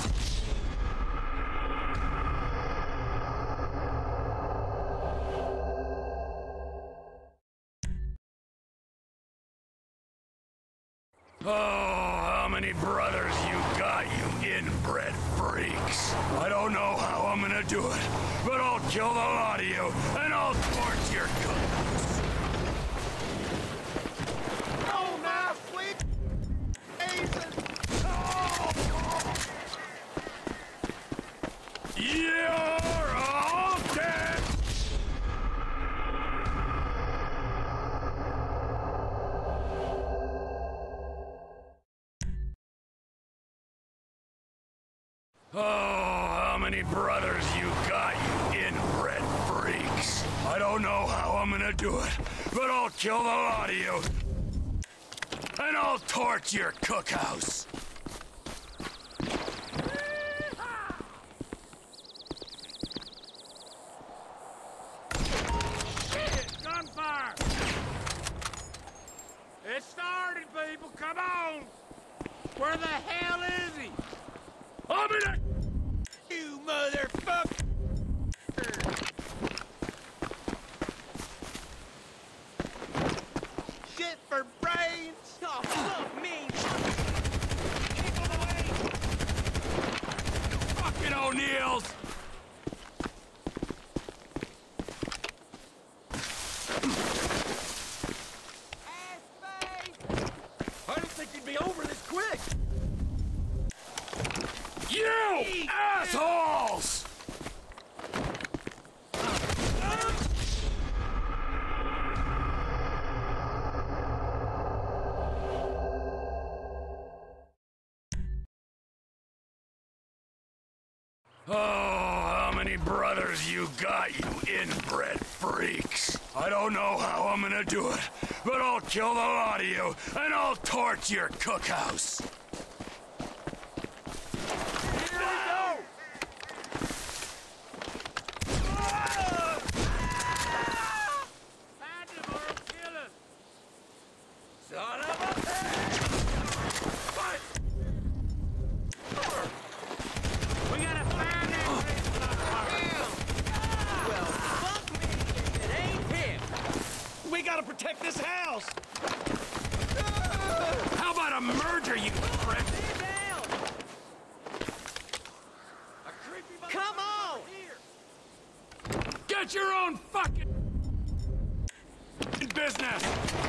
Oh, how many brothers you got, you inbred freaks? I don't know how I'm gonna do it, but I'll kill the lot of you, and I'll torch your cookhouse. Oh, now, sweet! You're all dead! Oh, how many brothers you got, you inbred freaks? I don't know how I'm gonna do it, but I'll kill the lot of you, and I'll torch your cookhouse. Shit! Gunfire! It started, people! Come on! Where the hell is he? I'm in a... You motherfucker! Shit for brains! Oh, fuck me! Keep on the way! Fucking O'Neills! I didn't think you'd be over this quick! You assholes! Oh, nerve you got, you inbred freaks. I don't know how I'm gonna do it, but I'll kill the lot of you, and I'll torch your cookhouse. Here we go! Son of a bitch! What? We gotta find that Well, fuck me if it ain't him! We gotta protect this house! How about a murder, you prick? Come on! Get your own fucking business!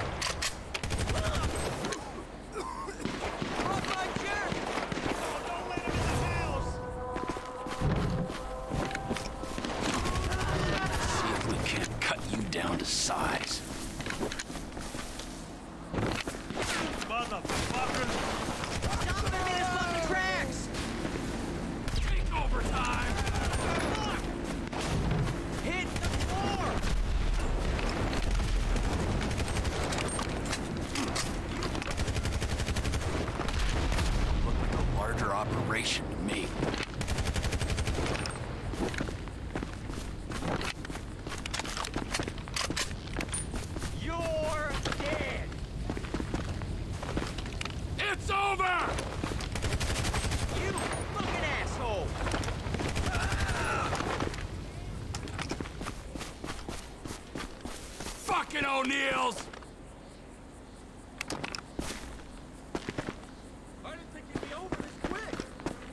See if we can't cut you down to size. Motherfuckers! Stop him in his fucking tracks! Take overtime! Hit the floor! Looked like a larger operation to me. You're dead! It's over! You fucking asshole! Fucking O'Neills! I didn't think you'd be over this quick!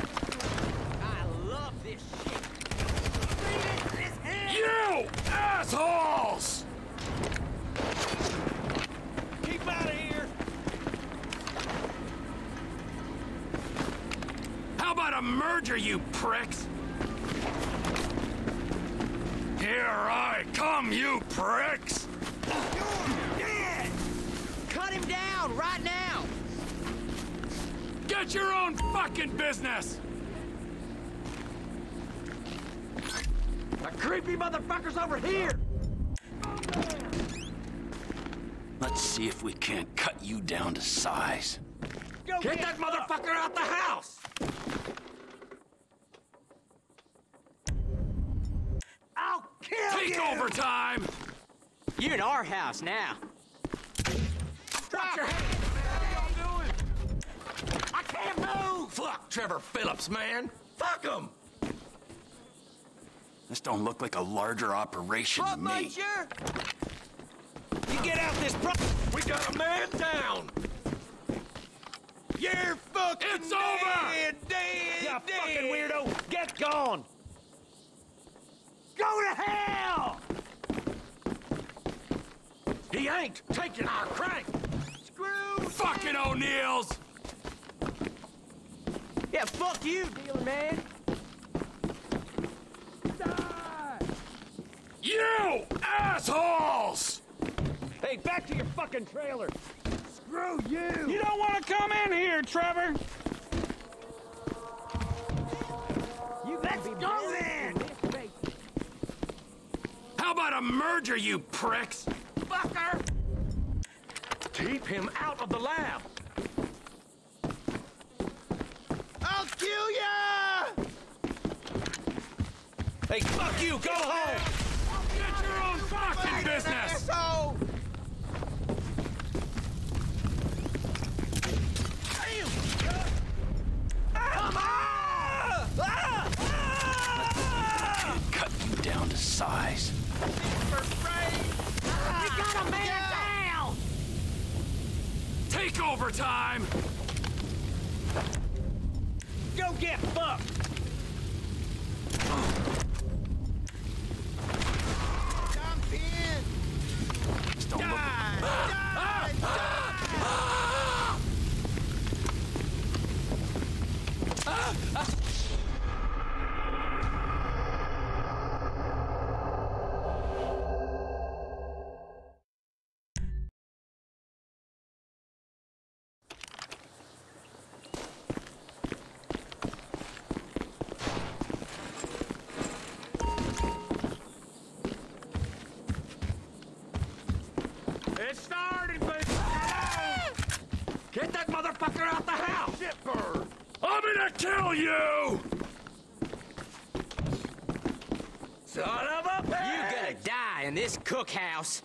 I love this shit! Bring it to his You assholes! Keep out of here! How about a merger, you pricks? Here I come, you pricks! You're dead! Cut him down right now! Get your own fucking business! The creepy motherfucker's over here! Let's see if we can't cut you down to size. Go get, get that motherfucker out the house! I'll kill Take you! overtime! You're in our house now. Drop your hands! What y'all doing? I can't move! Fuck Trevor Phillips, man. Fuck him. This don't look like a larger operation to me. You get out this pro- We got a man down. You're fucking It's dead, over! Dead, You dead. fucking weirdo! Get gone! Go to hell! He ain't taking our crank. Screw Fucking O'Neills! Yeah, fuck you, dealer man! Die! You assholes! Hey, back to your fucking trailer! Screw you! You don't want to come in here, Trevor! You Let's go then! How about a merger, you pricks? Fucker! Keep him out of the lab. I'll kill ya! Hey, fuck you! Go home! Get your own fucking business! Asshole! Come on! Ah! Ah! Cut you down to size. We got a man down! Take overtime! Go get fucked! Jump in! Just don't look. Die! Die! Die! It started, baby! Come on! Get that motherfucker out the house! Shitbird! I'm gonna kill you! Son of a bitch! You're gonna die in this cookhouse.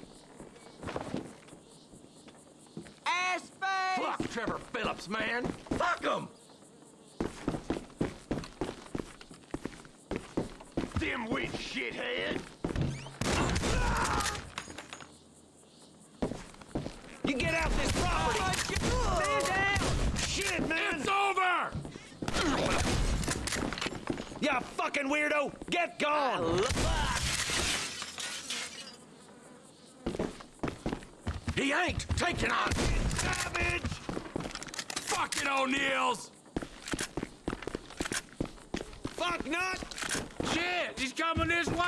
Ass face! Fuck Trevor Phillips, man! Fuck him! Dimwit shithead! You get out this property! Stand down! Shit, man! It's over! You fucking weirdo! Get gone! He ain't taking on savage! Fucking O'Neills! Fuck nut! Shit, he's coming this way!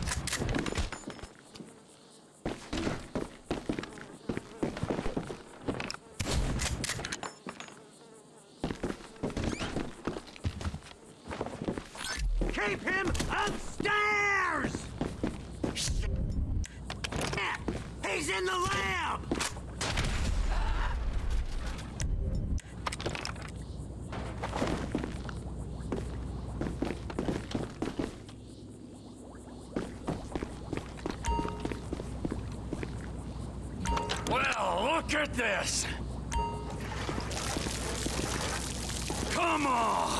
Keep him upstairs! Shit! He's in the lab! Well, look at this! Come on!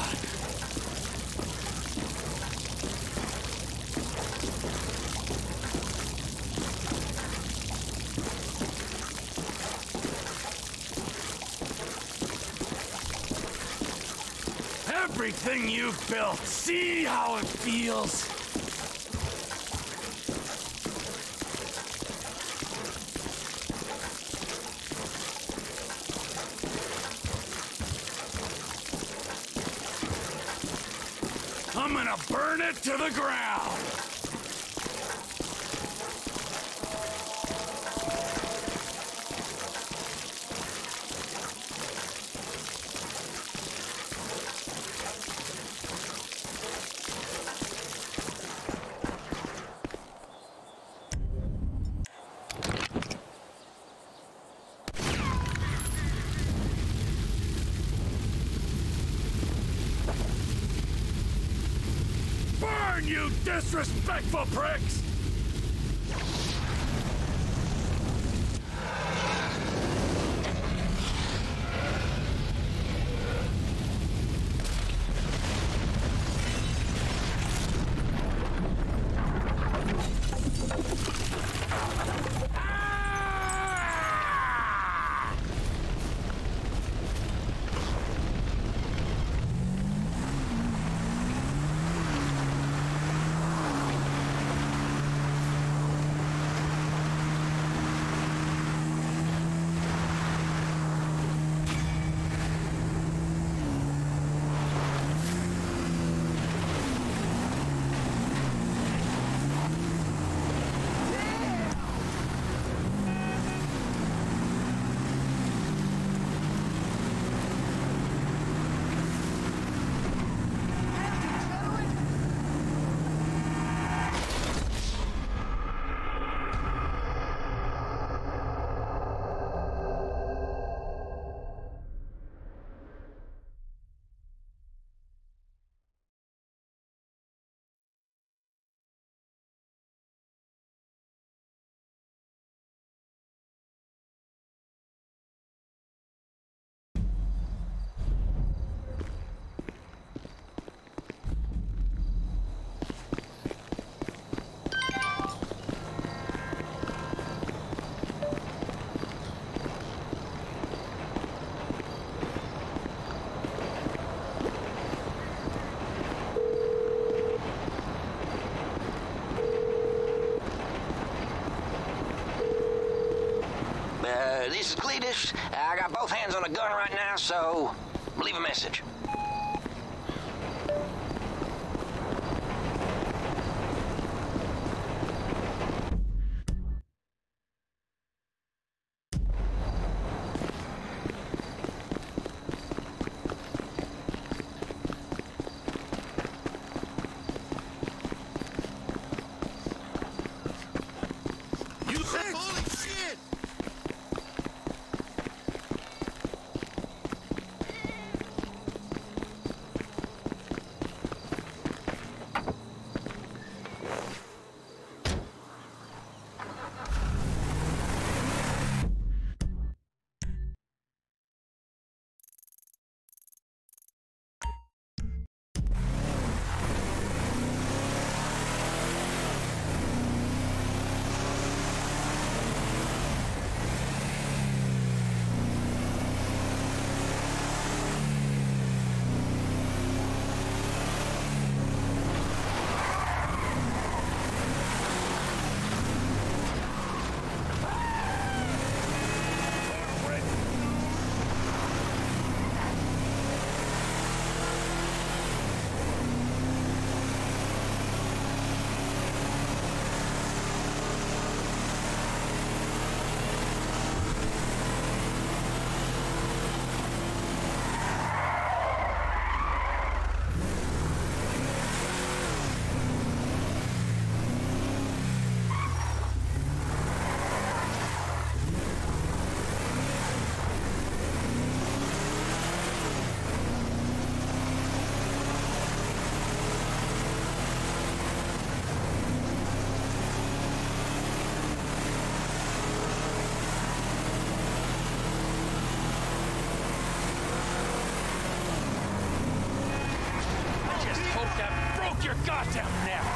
Everything you've built, see how it feels? I'm gonna burn it to the ground! Burn, you disrespectful pricks! Uh, this is Cletus. I got both hands on a gun right now, so leave a message. You holy shit! break your goddamn neck!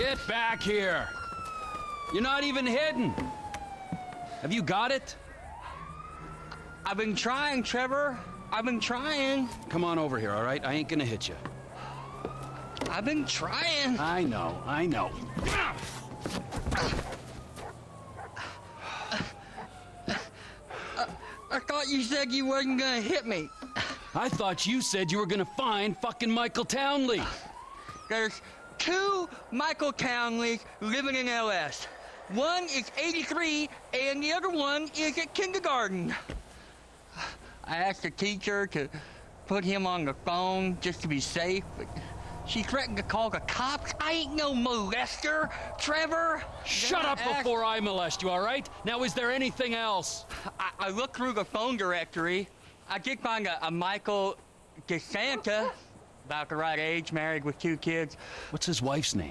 Get back here! You're not even hidden! Have you got it? I've been trying, Trevor. I've been trying. Come on over here, all right? I ain't gonna hit you. I've been trying. I know, I know. I thought you said you wasn't gonna hit me. I thought you said you were gonna find fucking Michael Townley. There's two Michael Townleys living in L S. One is eighty-three, and the other one is at kindergarten. I asked the teacher to put him on the phone just to be safe, but she threatened to call the cops. I ain't no molester, Trevor. Shut up asked... before I molest you, all right? Now, is there anything else? I, I looked through the phone directory. I did find a, a Michael DeSanta, about the right age, married with two kids. What's his wife's name?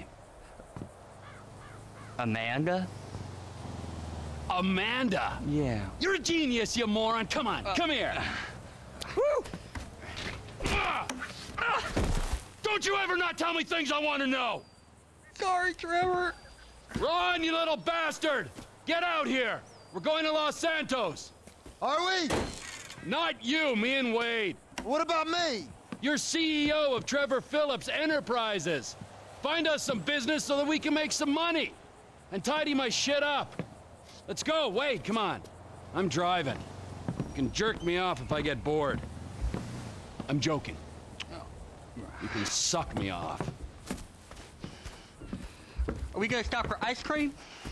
Amanda? Amanda? Yeah. You're a genius, you moron. Come on, uh, come here. Woo! Ah! Ah! Don't you ever not tell me things I want to know! Sorry, Trevor. Run, you little bastard! Get out here! We're going to Los Santos. Are we? Not you, me and Wade. What about me? You're C E O of Trevor Phillips Enterprises. Find us some business so that we can make some money. And tidy my shit up. Let's go, Wade, come on. I'm driving. You can jerk me off if I get bored. I'm joking. You can suck me off. Are we gonna stop for ice cream?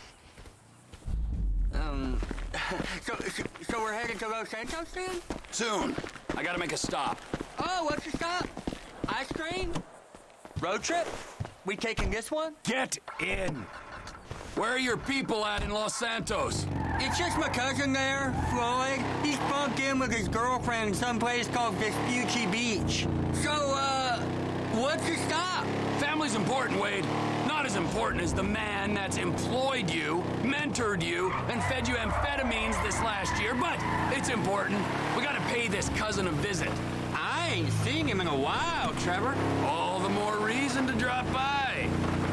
Um, so, so, so we're headed to Los Santos then? Soon. I gotta make a stop. Oh, what's the stop? Ice cream? Road trip? We taking this one? Get in. Where are your people at in Los Santos? It's just my cousin there, Floyd. He's bumped in with his girlfriend in some place called Vespucci Beach. So, uh, what's the stop? Family's important, Wade. Not as important as the man that's employed you, mentored you, and fed you amphetamines this last year, but it's important. We gotta pay this cousin a visit. I ain't seen him in a while, Trevor. All the more reason to drop by.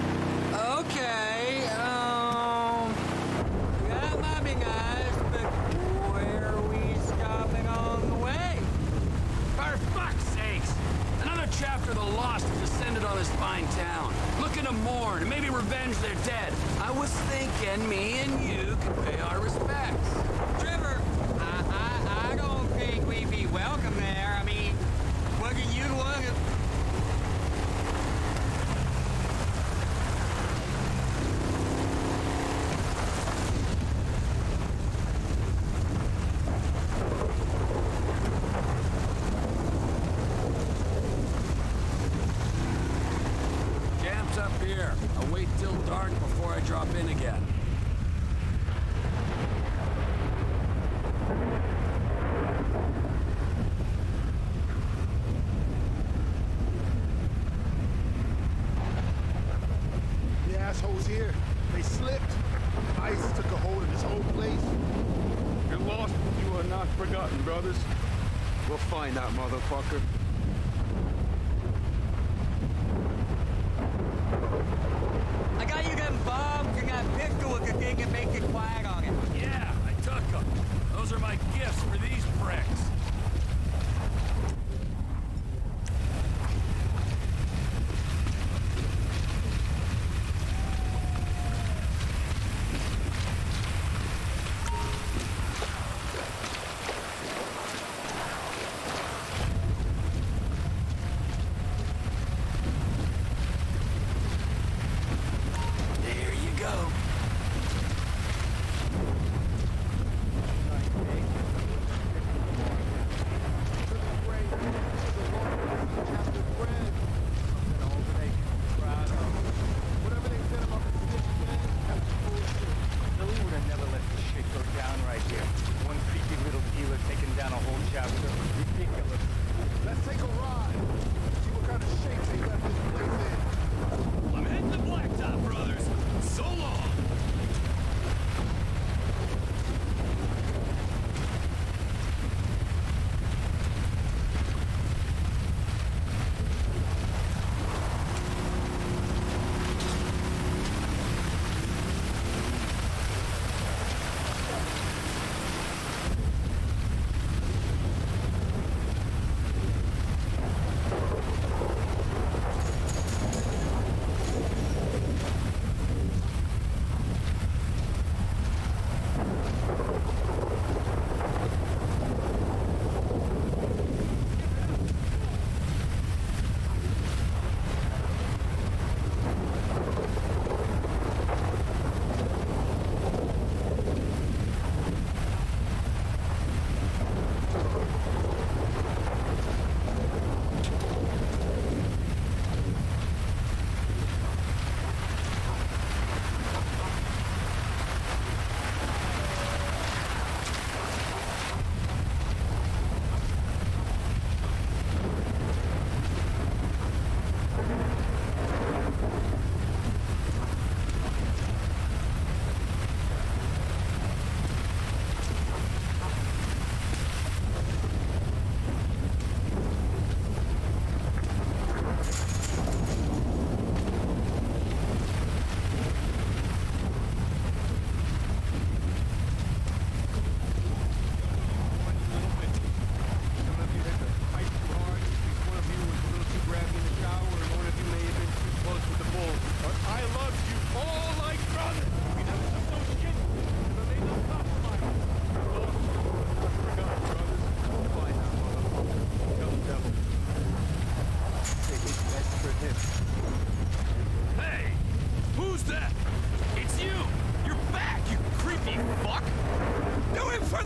Okay, um... that might be nice, but where are we stopping on the way? For fuck's sakes! Another chapter of the Lost has descended on this fine town. Looking to mourn and maybe revenge their dead. I was thinking me and you could pay our respects. Trevor, I, I, I don't think we'd be welcome there. I mean, what do you want to... Up here. I'll wait till dark before I drop in again. The assholes here, they slipped. ICE took a hold of this whole place. You're lost, but you are not forgotten, brothers. We'll find that motherfucker. I got you them bombs and that pistol with the thing that makes it quiet on it. Yeah, I took them. Those are my gifts for these pricks.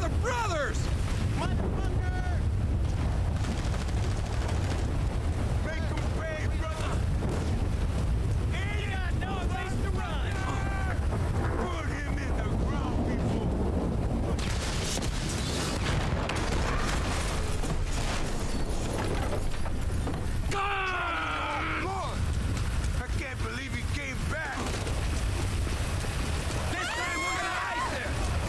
the brothers! Motherfucker! Make them pay, brother! Ain't got no place to run! Put him in the ground, people! Lord! I can't believe he came back! This time we're gonna ice him!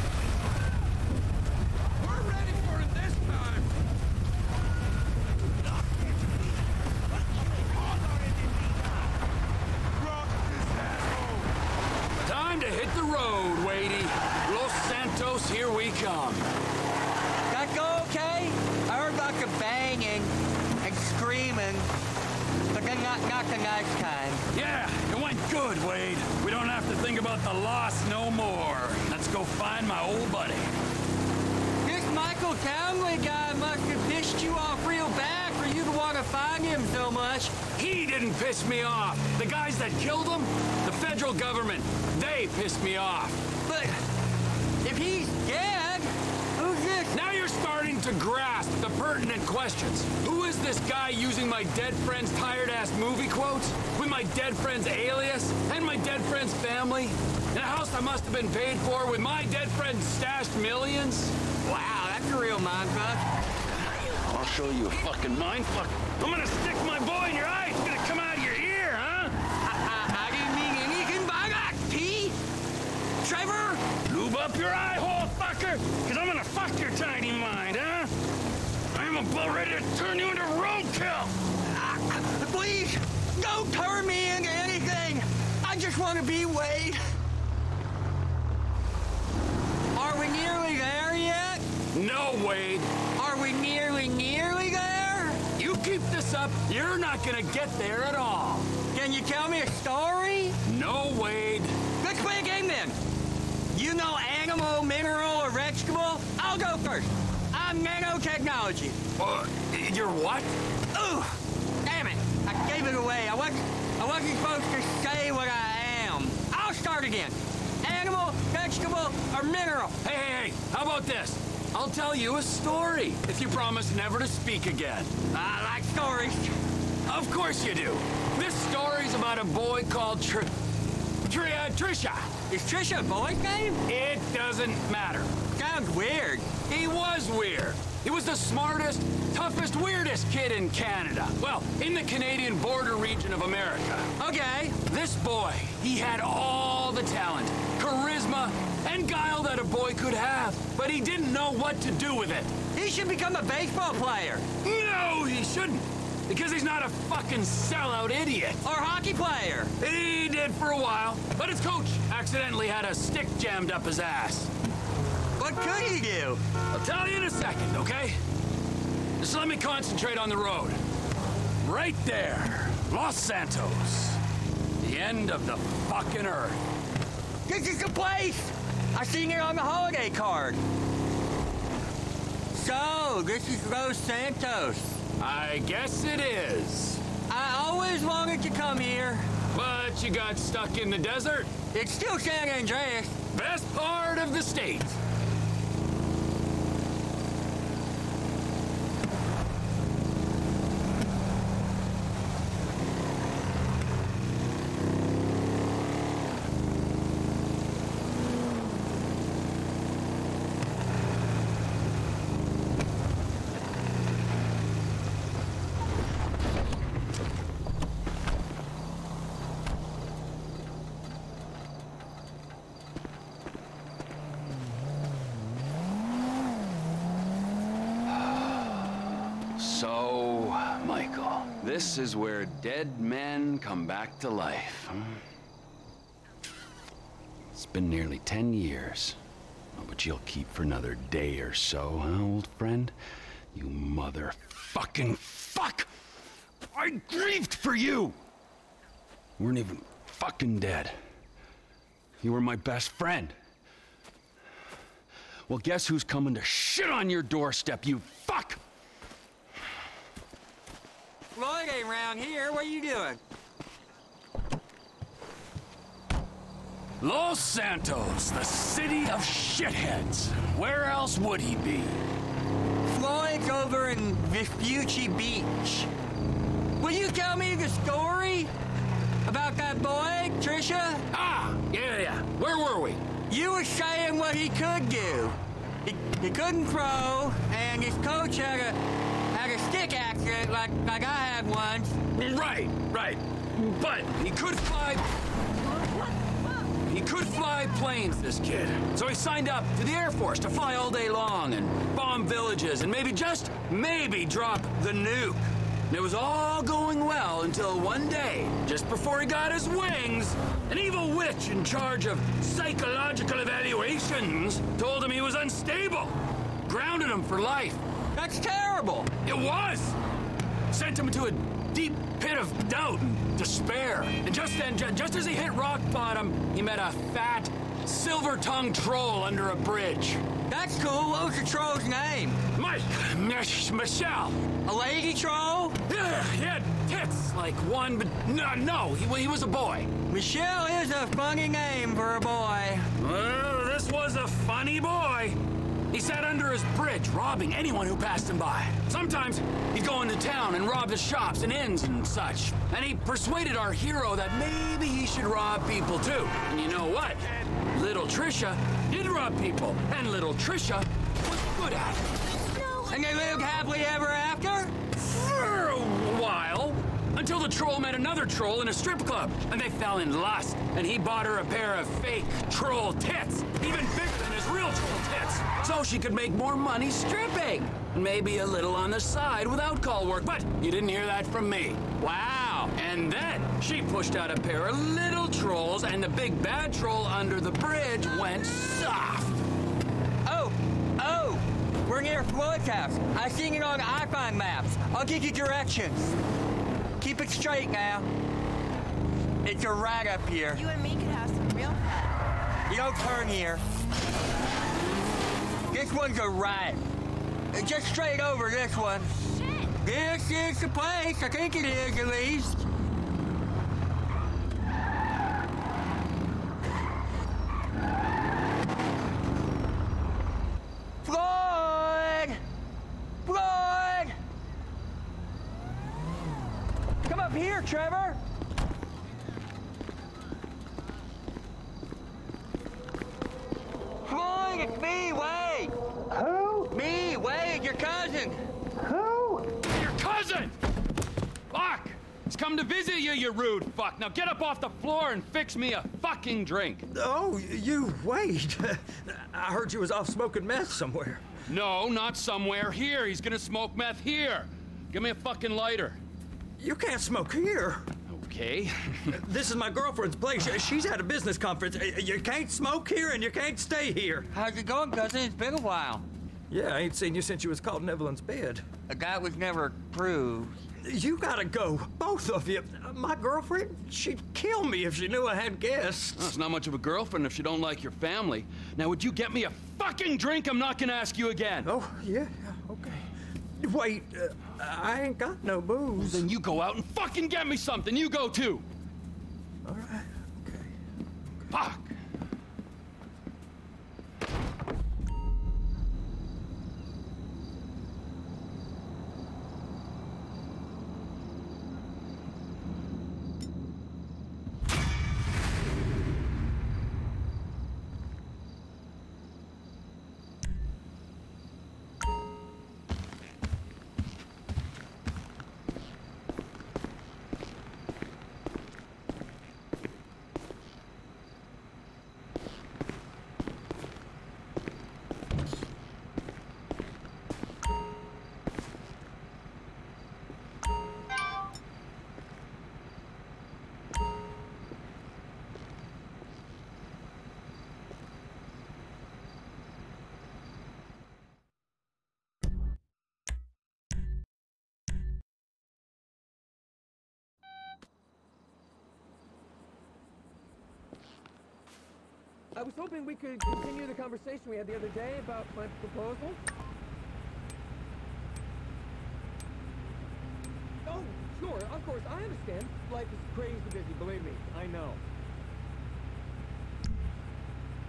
We're ready for it this time! Rock this asshole! Time to hit the road, Wadey. Los Santos, here we come. That go okay? I heard like a banging and screaming, but then not, not the nice kind. Yeah, it went good, Wade. We don't have to think about the loss no more. Let's go find my old buddy. This Michael Townley guy must have pissed you off real bad for you to want to find him so much. He didn't piss me off. The guys that killed him, the federal government, they pissed me off. But if he's dead, who's this? Now you're starting to grasp the pertinent questions. Who is this guy using my dead friend's tired-ass movie quotes? With my dead friend's alias? And my dead friend's family? In a house I must have been paid for with my dead friend's stashed millions? Wow, that's a real mindfuck. I'll show you a fucking mindfuck. I'm gonna stick my boy in your eye. It's gonna come out of your ear, huh? I, I, I didn't mean anything by that, P. Trevor? Lube up your eye hole, fucker, because I'm gonna fuck your tiny mind, huh? I'm about ready to turn you into roadkill. Uh, please, don't turn me into anything. I just want to be Wade. Are we nearly there yet? No, Wade. Are we nearly, nearly there? You keep this up, you're not gonna get there at all. Can you tell me a story? No, Wade. Let's play a game then. You know animal, mineral, or vegetable? I'll go first. I'm nanotechnology. Uh, you're what? Ooh, damn it. I gave it away. I wasn't, I wasn't supposed to say what I am. I'll start again. Animal, vegetable, or mineral? Hey, hey, hey, how about this? I'll tell you a story if you promise never to speak again. I like stories. Of course you do. This story's about a boy called Tr... Tr... Uh, Trisha. Is Trisha a boy's name? It doesn't matter. Sounds weird. He was weird. He was the smartest, toughest, weirdest kid in Canada. Well, in the Canadian border region of America. Okay. This boy, he had all the talent, charisma, and guile that a boy could have, but he didn't know what to do with it. He should become a baseball player. No, he shouldn't. Because he's not a fucking sellout idiot. Or hockey player. He did for a while, but his coach accidentally had a stick jammed up his ass. What could he do? I'll tell you in a second, okay? Just let me concentrate on the road. Right there, Los Santos. The end of the fucking earth. This is the place! I seen it on the holiday card. So, this is Los Santos. I guess it is. I always wanted to come here. But you got stuck in the desert. It's still San Andreas. Best part of the state. So, Michael, this is where dead men come back to life, huh? It's been nearly ten years. Oh, but you'll keep for another day or so, huh, old friend? You motherfucking fuck! I grieved for you! You weren't even fucking dead. You were my best friend. Well, guess who's coming to shit on your doorstep, you fuck! Lloyd ain't around here. What are you doing? Los Santos, the city of shitheads. Where else would he be? Floyd's over in Vespucci Beach. Will you tell me the story about that boy, Trisha? Ah, yeah, yeah. Where were we? You were saying what he could do. He, he couldn't throw, and his coach had a had a stick accident like like I had once. Right, right. But he could fly. He could fly planes, this kid. So he signed up to the Air Force to fly all day long and bomb villages and maybe, just maybe, drop the nuke. And it was all going well until one day, just before he got his wings, an evil witch in charge of psychological evaluations told him he was unstable. Grounded him for life. That's terrible. It was. Sent him into a deep pit of doubt and despair. And just then, ju just as he hit rock bottom, he met a fat, silver-tongued troll under a bridge. That's cool. What was the troll's name? Mike. Mich Michelle. A lady troll? Yeah, he had tits like one, but no, no, he, he was a boy. Michelle is a funny name for a boy. Well, this was a funny boy. He sat under his bridge, robbing anyone who passed him by. Sometimes he'd go into town and rob the shops and inns and such. And he persuaded our hero that maybe he should rob people too. And you know what? Little Trisha did rob people, and little Trisha was good at it. No. And they lived happily ever after? For a while. Until the troll met another troll in a strip club, and they fell in lust. And he bought her a pair of fake troll tits, even bigger than his real troll tits, so she could make more money stripping. Maybe a little on the side without call work, but you didn't hear that from me. Wow. And then she pushed out a pair of little trolls, and the big bad troll under the bridge went soft. Oh, oh, we're near Floyd's house. I've seen it on iPhone maps. I'll give you directions. Keep it straight now. It's a right up here. You and me could have some real fun. You don't turn here. This one's a right. Just straight over this one. Shit. This is the place. I think it is, at least. Floyd! Floyd! Come up here, Trevor! Floyd, it's me, Wade! Who? Me, Wade, your cousin! Who? Your cousin! Fuck! He's come to visit you, you rude fuck. Now get up off the floor and fix me a fucking drink. Oh, you, Wade. I heard you was off smoking meth somewhere. No, not somewhere. Here. He's gonna smoke meth here. Give me a fucking lighter. You can't smoke here. Okay. This is my girlfriend's place. She's at a business conference. You can't smoke here and you can't stay here. How's it going, cousin? It's been a while. Yeah, I ain't seen you since you was caught in Evelyn's bed. That was never proved. You gotta go, both of you. My girlfriend, she'd kill me if she knew I had guests. Well, it's not much of a girlfriend if you don't like your family. Now, would you get me a fucking drink? I'm not gonna ask you again. Oh, yeah, okay. Wait, uh, I ain't got no booze. Well, then you go out and fucking get me something. You go too. All right, okay. Fuck. I was hoping we could continue the conversation we had the other day about my proposal. Oh, sure, of course, I understand. Life is crazy busy, believe me, I know.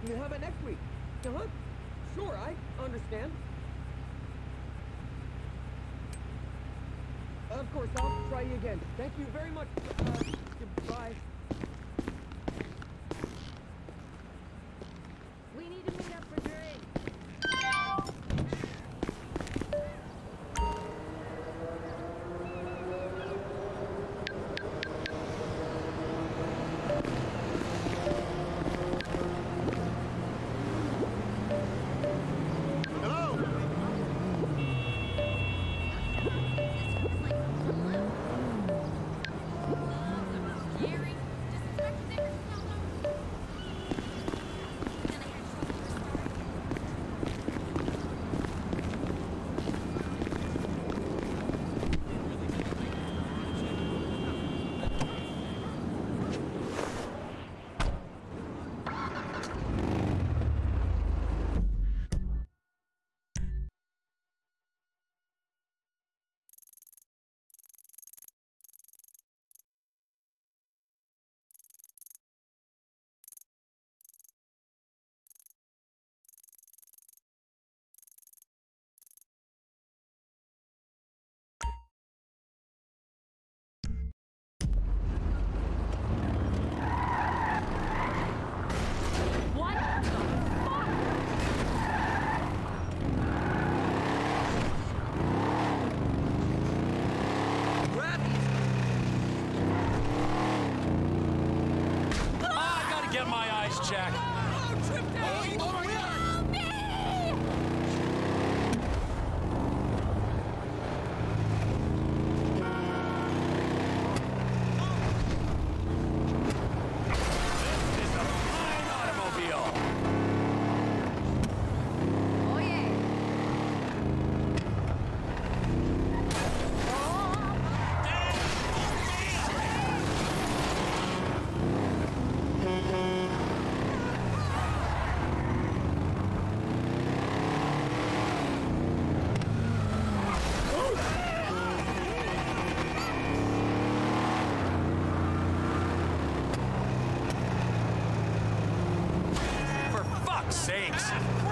I mean, how about next week? Uh-huh. Sure, I understand. Of course, I'll try you again. Thank you very much. Uh, goodbye. We need to meet up for drinks. Jack. Sakes.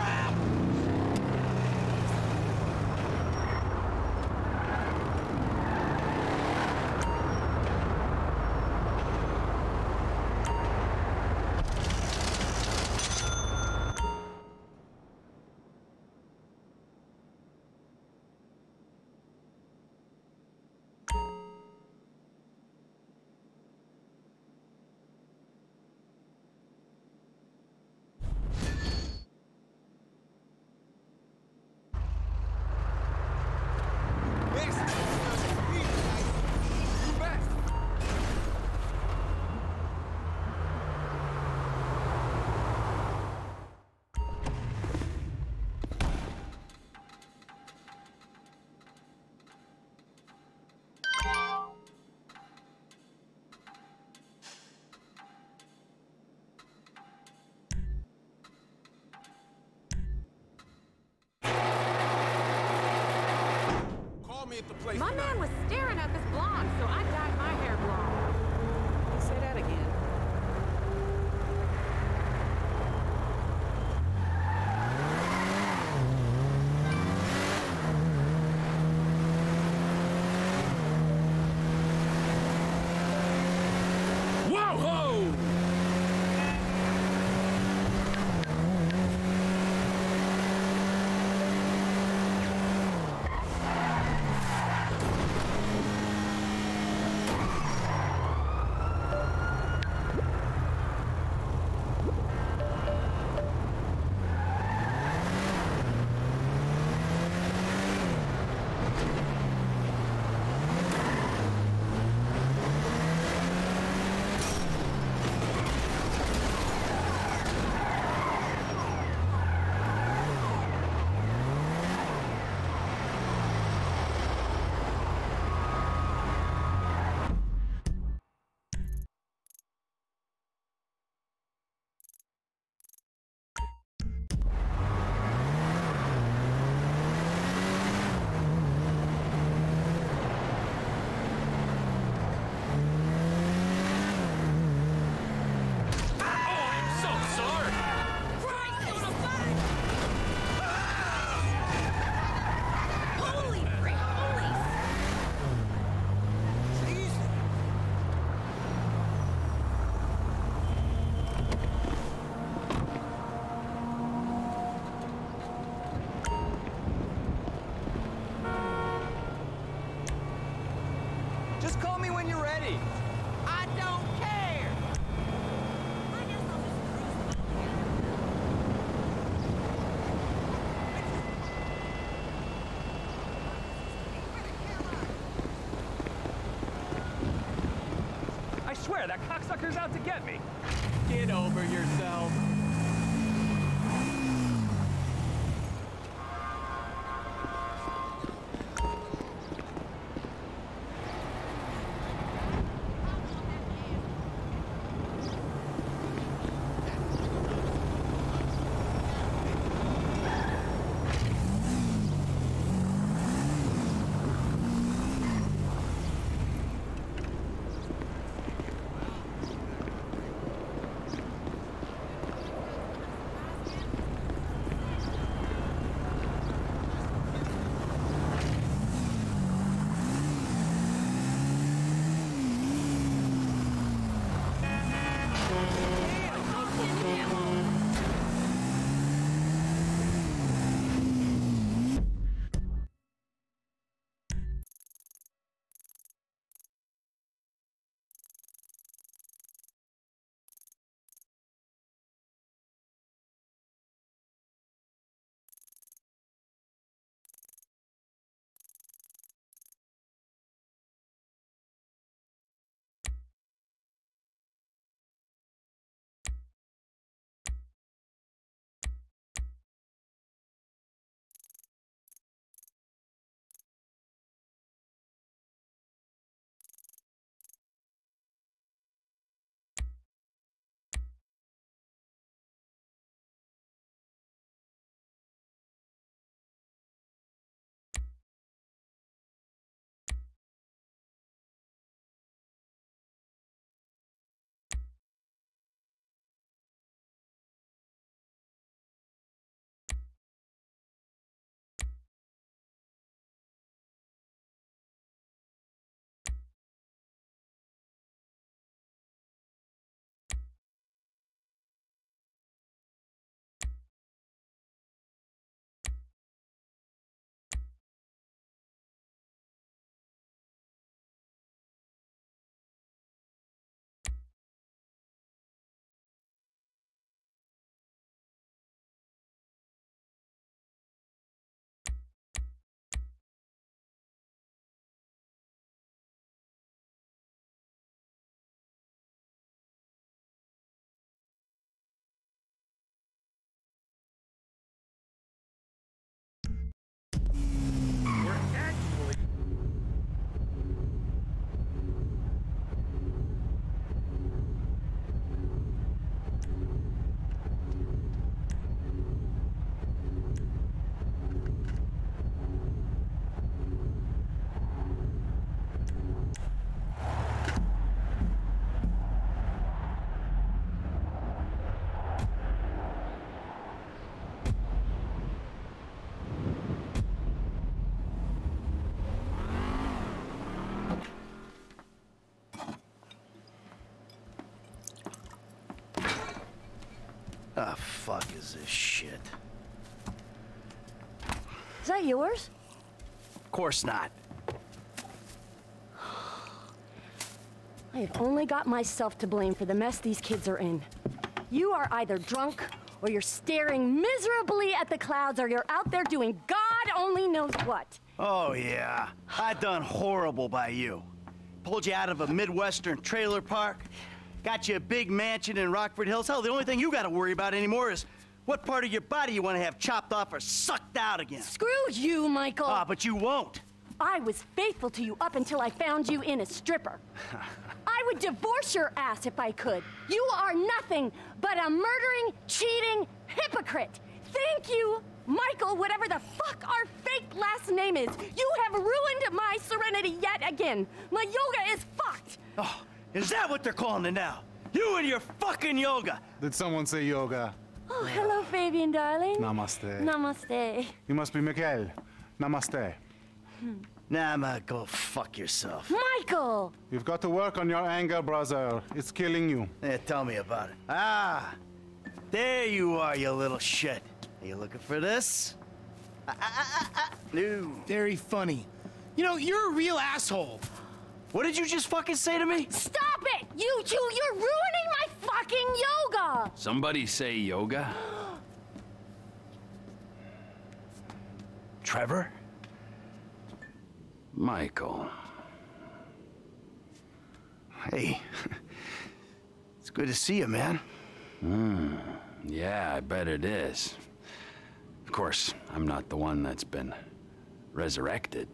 My man was staring at this blonde, so I dyed my hair blonde. Say that again. city. I don't care. I swear, that cocksucker's out to get me. Get over yourself. Ah, fuck is this shit? Is that yours? Of course not. I have only got myself to blame for the mess these kids are in. You are either drunk, or you're staring miserably at the clouds, or you're out there doing God only knows what. Oh, yeah. I done horrible by you. Pulled you out of a Midwestern trailer park, got you a big mansion in Rockford Hills. Hell, the only thing you gotta worry about anymore is what part of your body you want to have chopped off or sucked out again. Screw you, Michael. Ah, but you won't. I was faithful to you up until I found you in a stripper. I would divorce your ass if I could. You are nothing but a murdering, cheating hypocrite. Thank you, Michael, whatever the fuck our fake last name is. You have ruined my serenity yet again. My yoga is fucked. Oh, is that what they're calling it now? You and your fucking yoga. Did someone say yoga? Oh, hello, Fabian, darling. Namaste. Namaste. You must be Miguel. Namaste. Hmm. Nah, man, go fuck yourself. Michael! You've got to work on your anger, brother. It's killing you. Yeah, tell me about it. Ah, there you are, you little shit. Are you looking for this? Ah, ah, ah, ah. No. Very funny. You know, you're a real asshole. What did you just fucking say to me? Stop it! You two, you're ruining my fucking yoga! Somebody say yoga? Trevor? Michael. Hey. It's good to see you, man. Hmm. Yeah, I bet it is. Of course, I'm not the one that's been resurrected.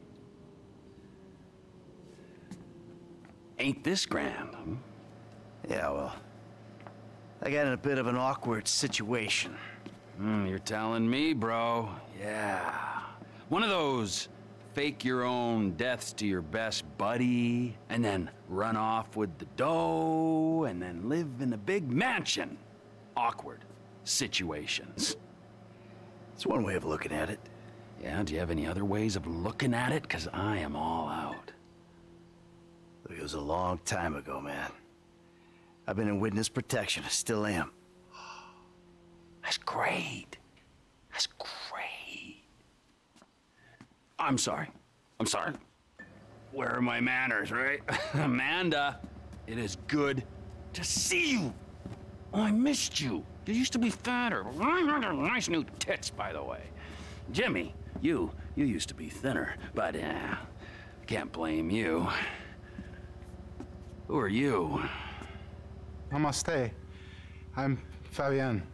Ain't this grand, huh? Yeah, well, I got in a bit of an awkward situation. Mm, you're telling me, bro. Yeah. One of those fake your own deaths to your best buddy, and then run off with the dough, and then live in a big mansion. Awkward situations. It's one way of looking at it. Yeah, do you have any other ways of looking at it? Because I am all out. Look, it was a long time ago, man. I've been in witness protection. I still am. That's great. That's great. I'm sorry. I'm sorry. Where are my manners, right? Amanda, it is good to see you. Oh, I missed you. You used to be fatter. Nice new tits, by the way. Jimmy, you, you used to be thinner, but uh, can't blame you. Who are you? Namaste. I'm Fabian.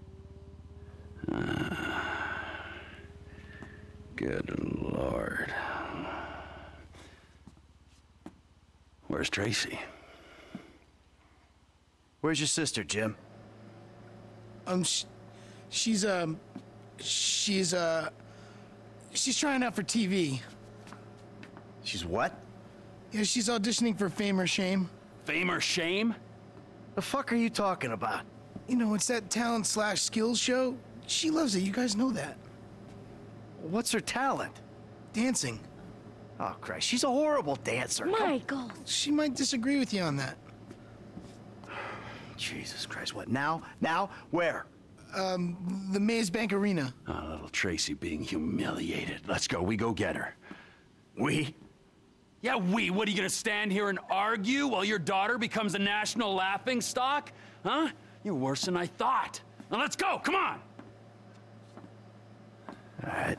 Uh, good Lord. Where's Tracy? Where's your sister, Jim? Um, sh she's, um, she's, uh, she's trying out for T V. She's what? Yeah, she's auditioning for Fame or Shame. Fame or Shame? The fuck are you talking about? You know, it's that talent slash skills show. She loves it, you guys know that. What's her talent? Dancing. Oh, Christ, she's a horrible dancer. Michael! She might disagree with you on that. Jesus Christ, what, now? Now? Where? Um, the Maze Bank Arena. Oh, little Tracy being humiliated. Let's go, we go get her. We? Yeah, we. What, are you gonna stand here and argue while your daughter becomes a national laughingstock? Huh? You're worse than I thought. Now let's go, come on! All right.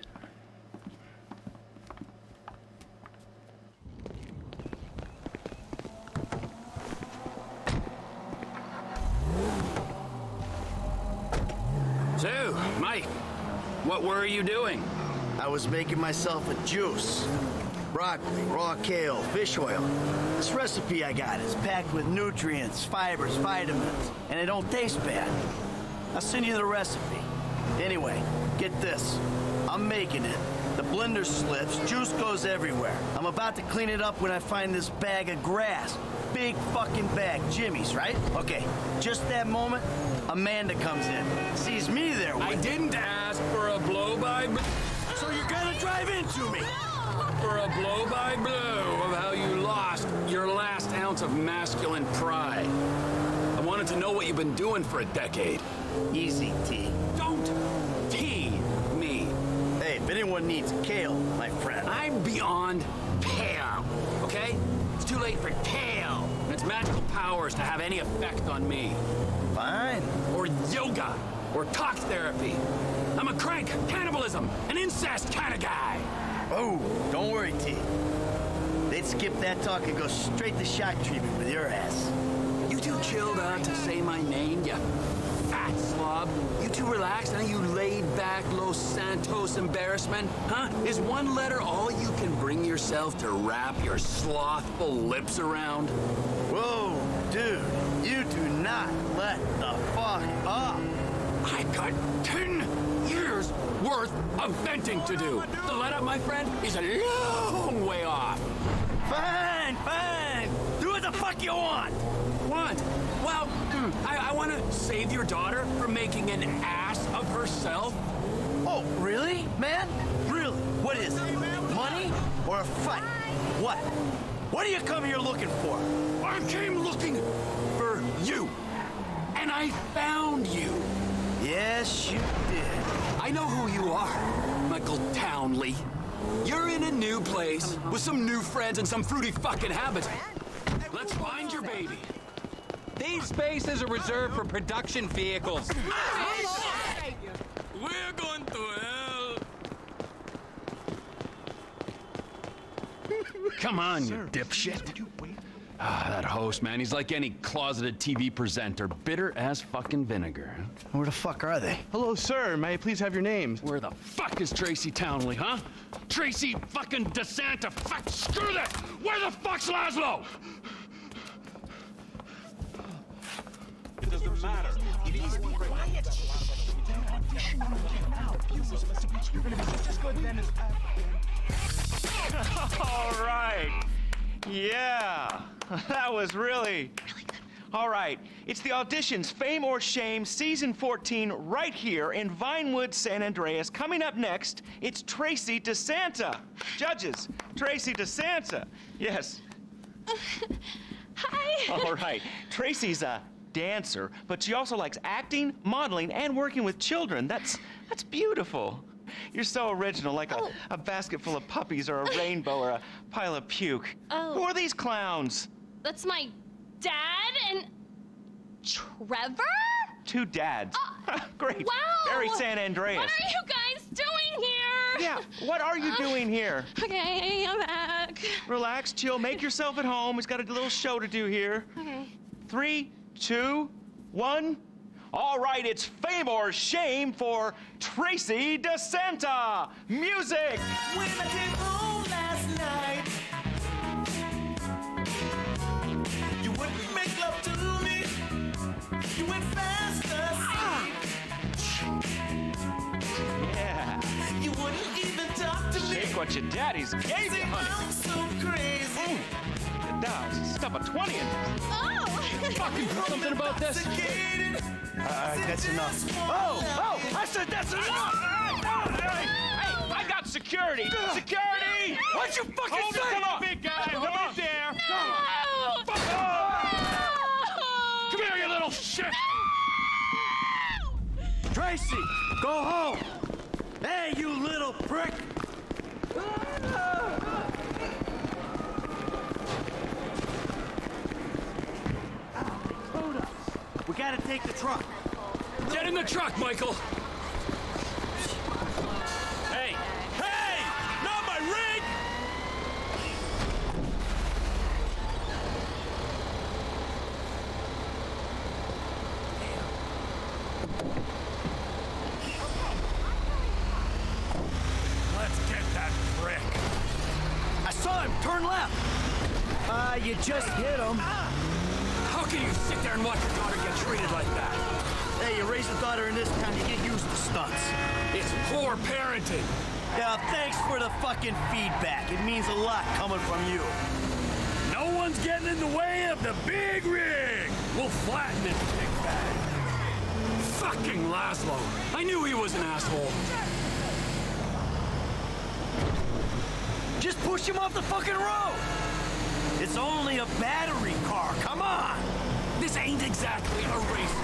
So, Mike, what were you doing? I was making myself a juice. Broccoli, raw kale, fish oil. This recipe I got is packed with nutrients, fibers, vitamins, and it don't taste bad. I'll send you the recipe. Anyway, get this. I'm making it. The blender slips, juice goes everywhere. I'm about to clean it up when I find this bag of grass. Big fucking bag, Jimmy's, right? Okay, just that moment, Amanda comes in. Sees me there with I didn't ask for a blow-by... So you're gonna drive into me! For a blow-by-blow of how you lost your last ounce of masculine pride. I wanted to know what you've been doing for a decade. Easy, T. Don't T me. Hey, if anyone needs kale, my friend. I'm beyond pale, okay? It's too late for kale and its magical powers to have any effect on me. Fine. Or yoga, or talk therapy. I'm a crank, cannibalism, an incest kind of guy. Oh, don't worry, T. They'd skip that talk and go straight to shock treatment with your ass. You too chilled out to say my name, you fat slob. You too relaxed, and you laid back Los Santos embarrassment, huh? Is one letter all you can bring yourself to wrap your slothful lips around? Whoa, dude, you do not let the fuck up. I got ten years worth of venting to do. The let up, my friend, is a long way off. Fine, fine. Do what the fuck you want. Want? Well, mm, I, I want to save your daughter from making an ass of herself. Oh, really, man? Really? What is it? Money or a fight? What? What do you come here looking for? I came looking for you. And I found you. Yes, you did. I know who you are, Michael Townley. You're in a new place with some new friends and some fruity fucking habits. Let's find your baby. These spaces are reserved for production vehicles. We're going to hell. Come on, you dipshit. Ah, that host, man, he's like any closeted T V presenter, bitter as fucking vinegar. Where the fuck are they? Hello, sir. May I please have your names? Where the fuck is Tracy Townley, huh? Tracy fucking DeSanta. Fuck, screw this! Where the fuck's Laszlo? It doesn't matter. Please be quiet. You're gonna be just as good then as... All right. Yeah. That was really... All right. It's the auditions, Fame or Shame, season fourteen, right here in Vinewood, San Andreas. Coming up next, it's Tracy DeSanta. Judges, Tracy DeSanta. Yes. Hi. All right. Tracy's a dancer, but she also likes acting, modeling, and working with children. That's that's beautiful. You're so original, like oh. a, a basket full of puppies or a rainbow or a pile of puke. Oh. Who are these clowns? That's my dad and Trevor? Two dads. Uh, Great. Wow. Very San Andreas. What are you guys doing here? Yeah, what are you doing here? Okay, I'm back. Relax, chill, make yourself at home. We've got a little show to do here. Okay. Three, two, one. All right, it's Fame or Shame for Tracy DeSanta. Music! When I came home last night, you wouldn't make love to me. You went fast asleep. Yeah. You wouldn't even talk to me. Shake what your daddy's gave you, honey. I'm so crazy. Mm. Down, stuff a twenty in this. Oh! Fucking something about this. All right, that's enough. Oh, oh, I said that's enough! Hey, hey, I got security! Security! What'd you fucking Hold say? it, come on, big guy! Don't you dare! No! Fuck off! Come here, you little shit! Tracy, go home! Hey, you little prick! We gotta take the truck. Get in the truck, Michael! Hey! Hey! Not my rig! Let's get that prick! I saw him turn left. Uh, you just hit him. How can you sit there and watch your daughter get treated like that? Hey, you raise a daughter in this town, you get used to stunts. It's poor parenting. Yeah, thanks for the fucking feedback. It means a lot coming from you. No one's getting in the way of the big rig. We'll flatten this big bag. Fucking Laszlo. I knew he was an asshole. Just push him off the fucking road. It's only a battery car. Come on. This ain't exactly a racer.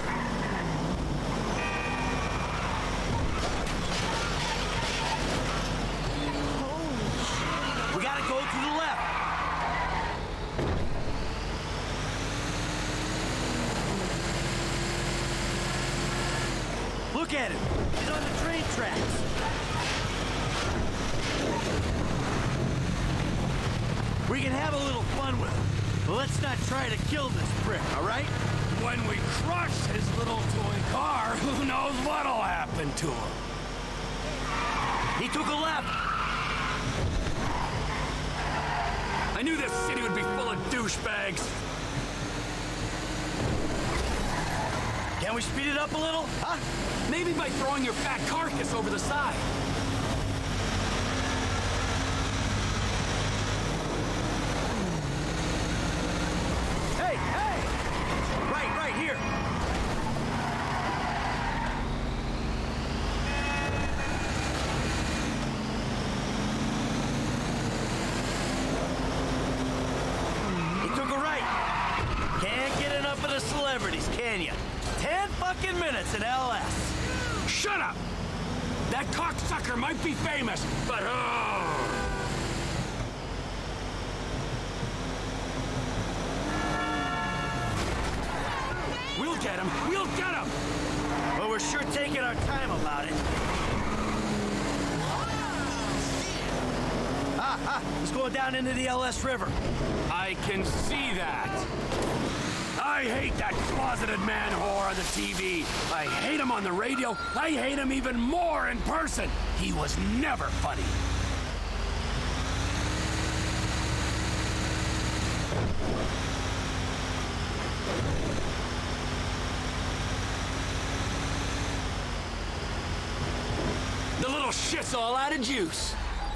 We gotta go to the left. Look at him. He's on the train tracks. We can have a little fun with him, but let's not try to kill this prick, all right? When we crush his little toy car, who knows what'll happen to him? He took a left. I knew this city would be full of douchebags. Can we speed it up a little, huh? Maybe by throwing your fat carcass over the side. Hey, hey! Right, right here. He took a right. Can't get enough of the celebrities, can you? Ten fucking minutes in L S. Shut up! That cocksucker might be famous, but oh, get him. We'll get him. Well, we're sure taking our time about it. Ah, ah, he's going down into the L S River. I can see that. I hate that closeted man whore on the T V. I hate him on the radio. I hate him even more in person. He was never funny. The little shit's all out of juice.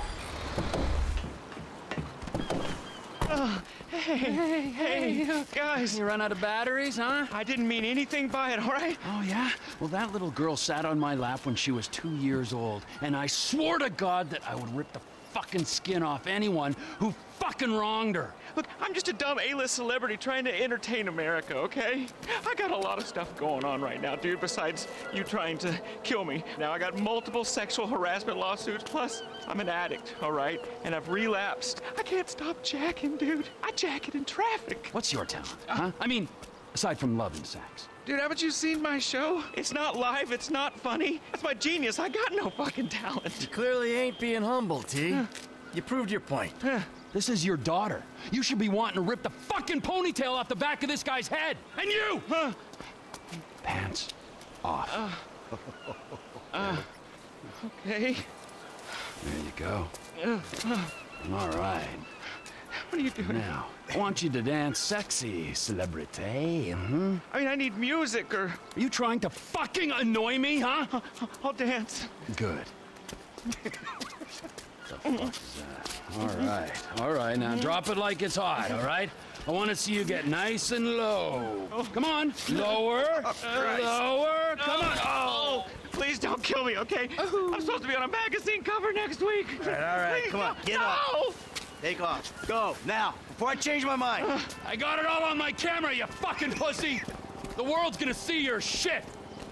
Oh, hey, hey, hey, guys. You run out of batteries, huh? I didn't mean anything by it, all right? Oh, yeah? Well, that little girl sat on my lap when she was two years old, and I swore to God that I would rip the fucking skin off anyone who fucking wronged her. Look, I'm just a dumb A-list celebrity trying to entertain America, okay? I got a lot of stuff going on right now, dude, besides you trying to kill me. Now, I got multiple sexual harassment lawsuits, plus I'm an addict, all right? And I've relapsed. I can't stop jacking, dude. I jack it in traffic. What's your talent, huh? I mean, aside from loving sex. Dude, haven't you seen my show? It's not live, it's not funny. That's my genius. I got no fucking talent. You clearly ain't being humble, T. Huh. You proved your point. Huh. This is your daughter. You should be wanting to rip the fucking ponytail off the back of this guy's head. And you! Huh. Pants off. Uh, uh, okay. There you go. Uh, uh, All right. What are you doing? Now, I want you to dance sexy, celebrity. Mm-hmm. I mean, I need music or... Are you trying to fucking annoy me, huh? I'll dance. Good. The fuck is that? All right, all right. Now drop it like it's hot, all right? I want to see you get nice and low. Come on. Lower. Oh, Lower. Come no. on. Oh. Please don't kill me, okay? I'm supposed to be on a magazine cover next week. All right, all right. Please, Come on, get no. up. Take off. Go, now, before I change my mind. I got it all on my camera, you fucking pussy. The world's gonna see your shit.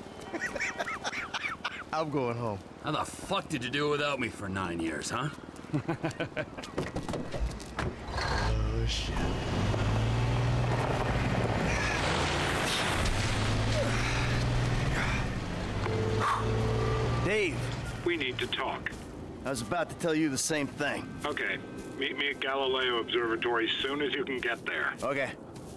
I'm going home. How the fuck did you do without me for nine years, huh? Oh, shit. Dave. We need to talk. I was about to tell you the same thing. Okay. Meet me at Galileo Observatory as soon as you can get there. Okay.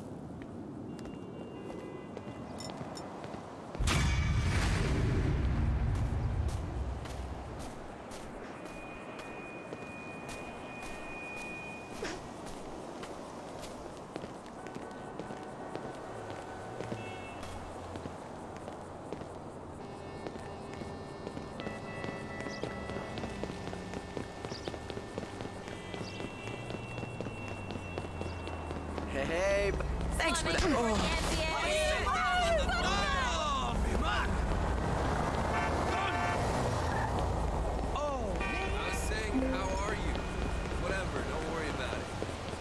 Hey, thanks for that. Oh. I was saying, how are you? Whatever, don't worry about it.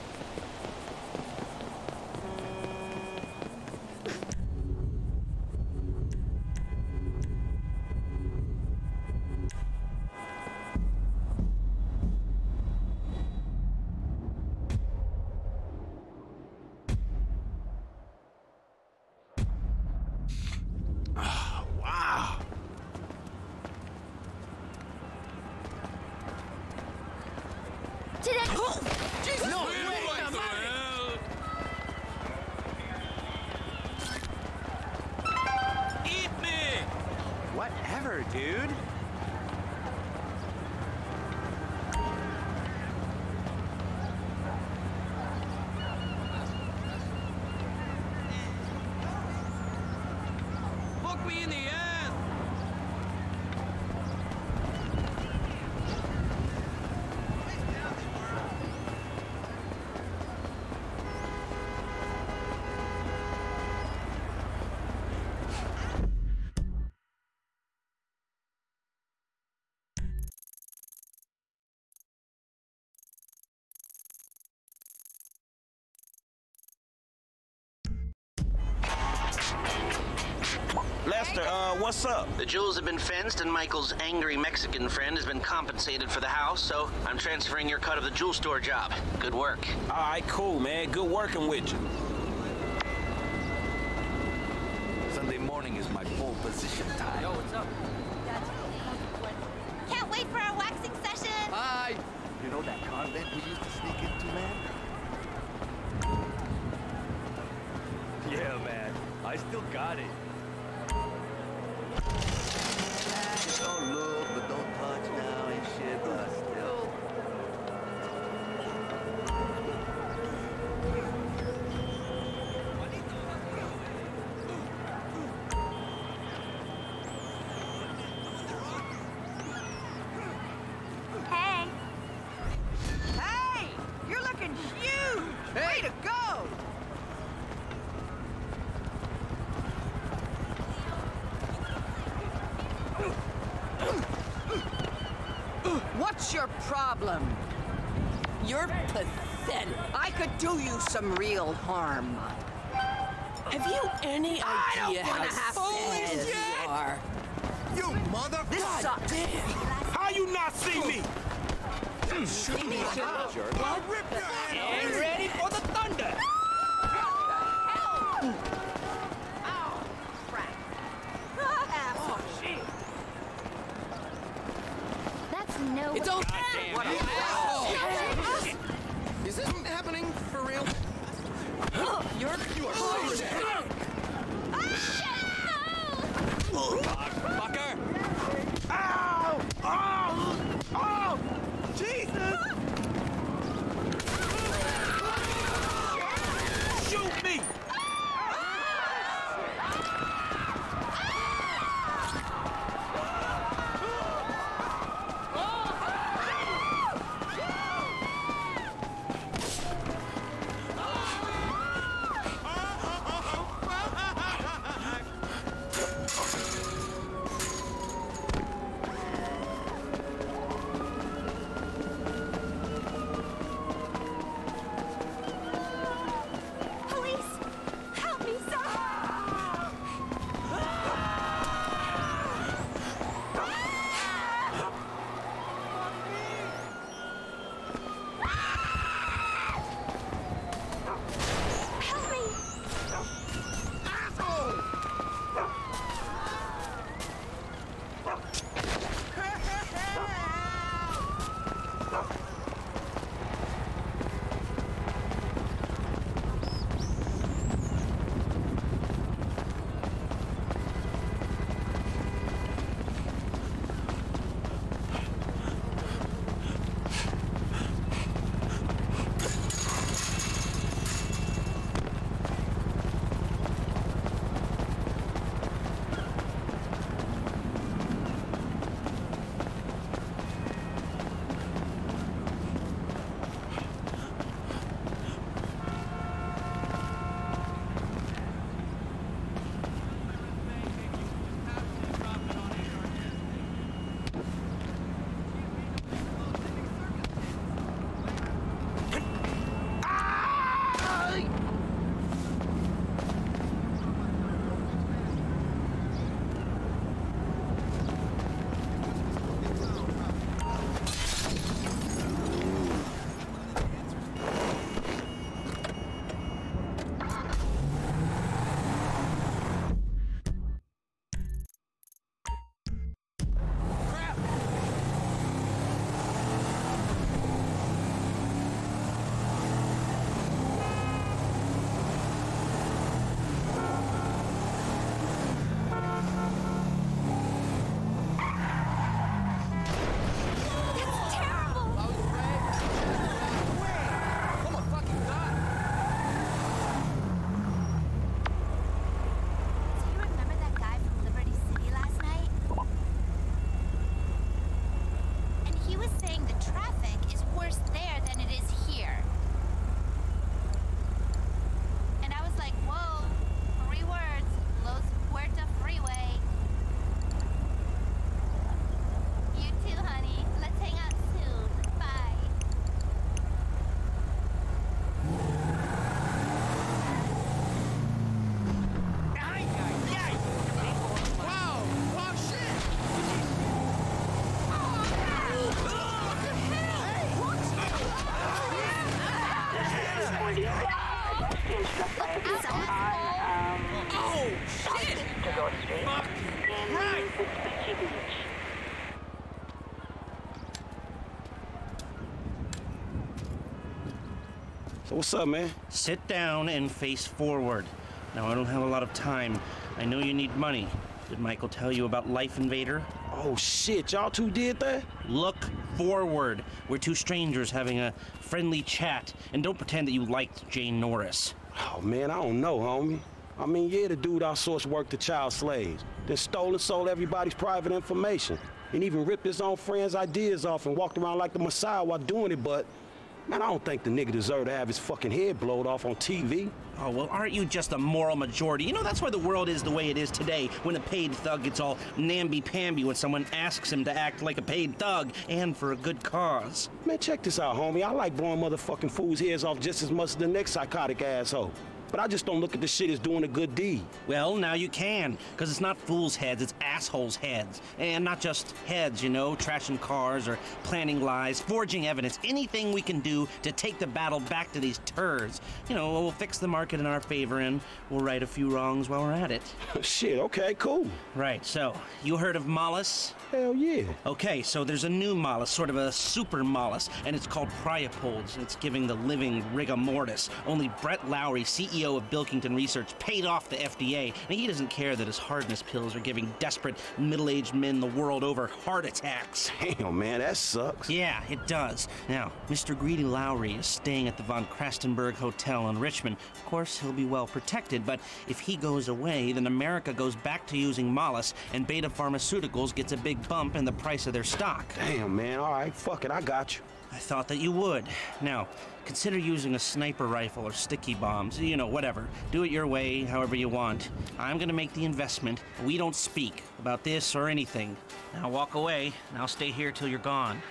Whatever, dude. Fuck me in the ass! Lester, uh, what's up? The jewels have been fenced, and Michael's angry Mexican friend has been compensated for the house, so I'm transferring your cut of the jewel store job. Good work. All right, cool, man. Good working with you. Transition time. Yo, what's up? Can't wait for our waxing session. Hi. You know that convent we used to sneak into, man? Yeah, man. I still got it. Just don't look, but don't touch now and shit, but still. Hey. Hey! You're looking huge! Way to go! What's your problem? You're pathetic. I could do you some real harm. Have you any idea how foolish you are? You motherfucker! This sucks. How you not see me? Shoot me, jerk. I'll rip your head And off. ready for the thunder. That's no. It's all What a asshole! Is this happening for real? You're You are so dead. Fucker! Ow! Oh! Oh! Jesus! Shoot me! So what's up, man? Sit down and face forward. Now, I don't have a lot of time. I know you need money. Did Michael tell you about Life Invader? Oh, shit, y'all two did that? Look forward. We're two strangers having a friendly chat, and don't pretend that you liked Jane Norris. Oh, man, I don't know, homie. I mean, yeah, the dude outsourced work to child slaves, then stole and sold everybody's private information, and even ripped his own friends' ideas off and walked around like the Messiah while doing it, but, man, I don't think the nigga deserved to have his fucking head blowed off on T V. Oh, well, aren't you just a moral majority? You know, that's why the world is the way it is today, when a paid thug gets all namby-pamby when someone asks him to act like a paid thug, and for a good cause. Man, check this out, homie. I like blowing motherfucking fools' heads off just as much as the next psychotic asshole. But I just don't look at this shit as doing a good deed. Well, now you can, because it's not fools' heads, it's assholes' heads. And not just heads, you know, trashing cars or planning lies, forging evidence, anything we can do to take the battle back to these turds. You know, we'll fix the market in our favor and we'll right a few wrongs while we're at it. Shit, okay, cool. Right, so, you heard of Mollis? Hell yeah. Okay, so there's a new Mollis, sort of a super Mollis, and it's called Priapolds. It's giving the living rigor mortis. Only Brett Lowry, C E O of Bilkington Research, paid off the F D A, and he doesn't care that his hardness pills are giving desperate middle-aged men the world over heart attacks. Damn, man, that sucks. Yeah, it does. Now, Mister Greedy Lowry is staying at the Von Krastenberg Hotel in Richmond. Of course, he'll be well protected, but if he goes away, then America goes back to using Mollis, and Beta Pharmaceuticals gets a big bump in the price of their stock. Damn, man, all right, fuck it, I got you. I thought that you would. Now, consider using a sniper rifle or sticky bombs. You know, whatever. Do it your way, however you want. I'm gonna make the investment. We don't speak about this or anything. Now walk away, and I'll stay here till you're gone.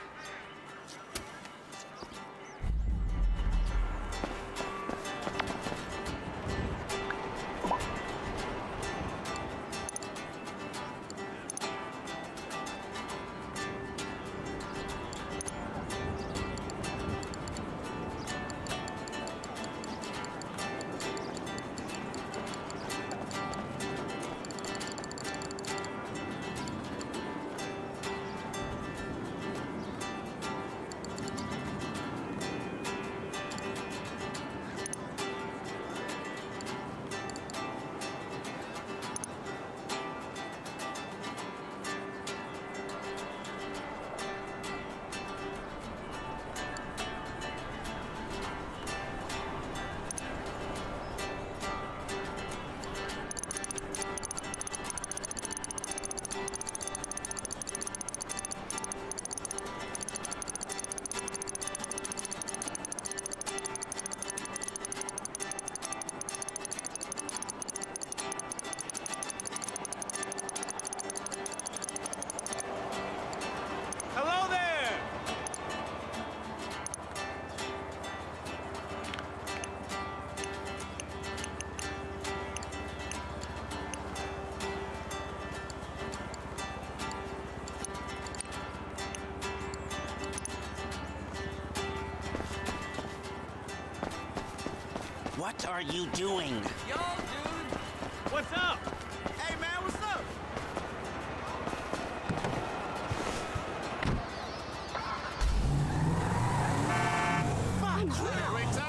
What are you doing? Yo, dude! What's up? Hey, man, what's up? Fuck! Hey, wait,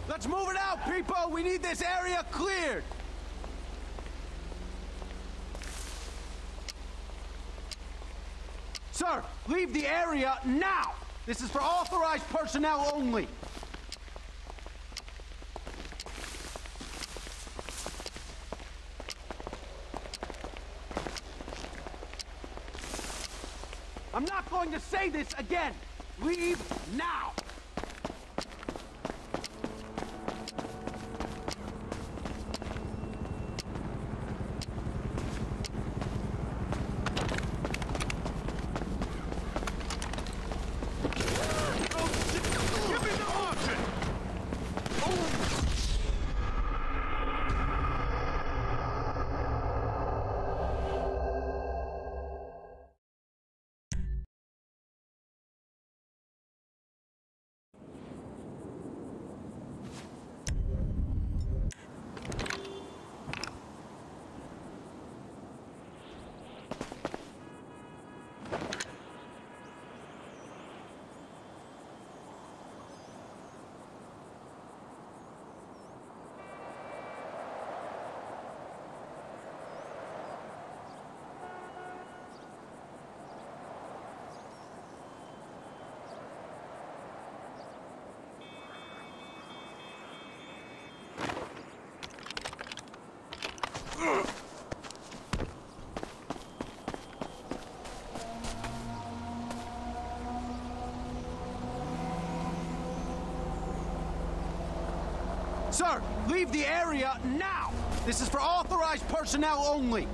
Let's move it out, people! We need this area cleared! Sir, leave the area now! This is for authorized personnel only! I'm not going to say this again! Leave now! Sir, leave the area now! This is for authorized personnel only!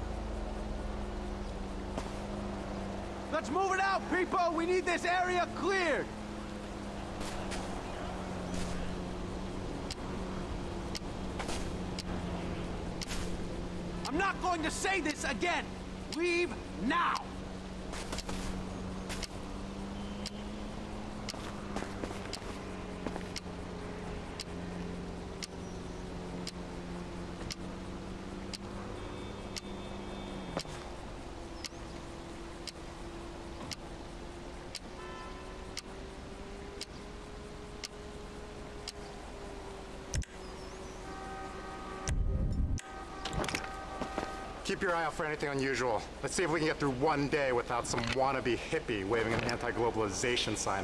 Let's move it out, people! We need this area cleared! I'm not going to say this again! Leave now! Keep your eye out for anything unusual. Let's see if we can get through one day without some wannabe hippie waving an anti-globalization sign.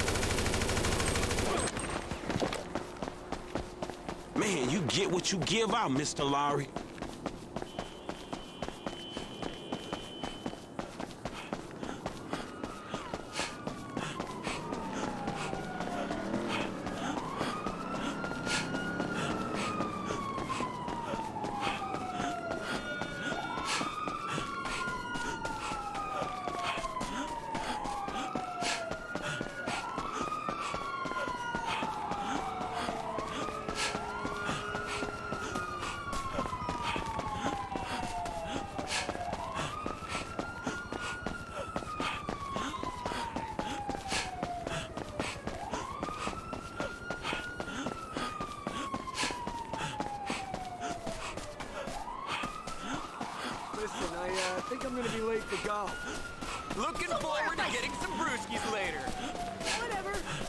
Man, you get what you give out, Mister Lowry. Listen, I uh, think I'm gonna be late for golf. Looking forward to getting some brewskis later. Whatever.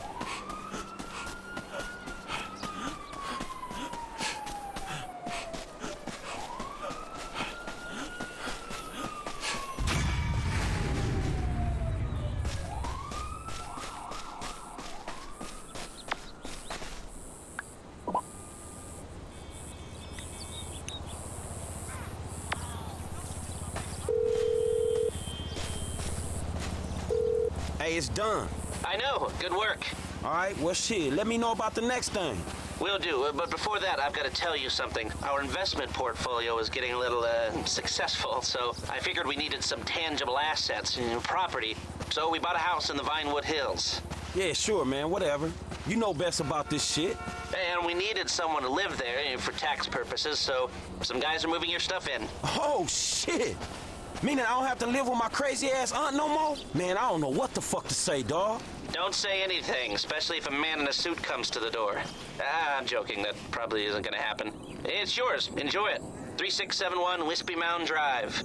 Hey, it's done. I know. Good work. All right, well, shit, let me know about the next thing. Will do, but before that, I've got to tell you something. Our investment portfolio is getting a little, uh, successful, so I figured we needed some tangible assets, you know, property. So we bought a house in the Vinewood Hills. Yeah, sure, man, whatever. You know best about this shit. And we needed someone to live there, you know, for tax purposes, so some guys are moving your stuff in. Oh, shit. Meaning I don't have to live with my crazy-ass aunt no more? Man, I don't know what the fuck to say, dawg. Don't say anything, especially if a man in a suit comes to the door. Ah, I'm joking. That probably isn't gonna happen. It's yours. Enjoy it. three six seven one Wispy Mound Drive.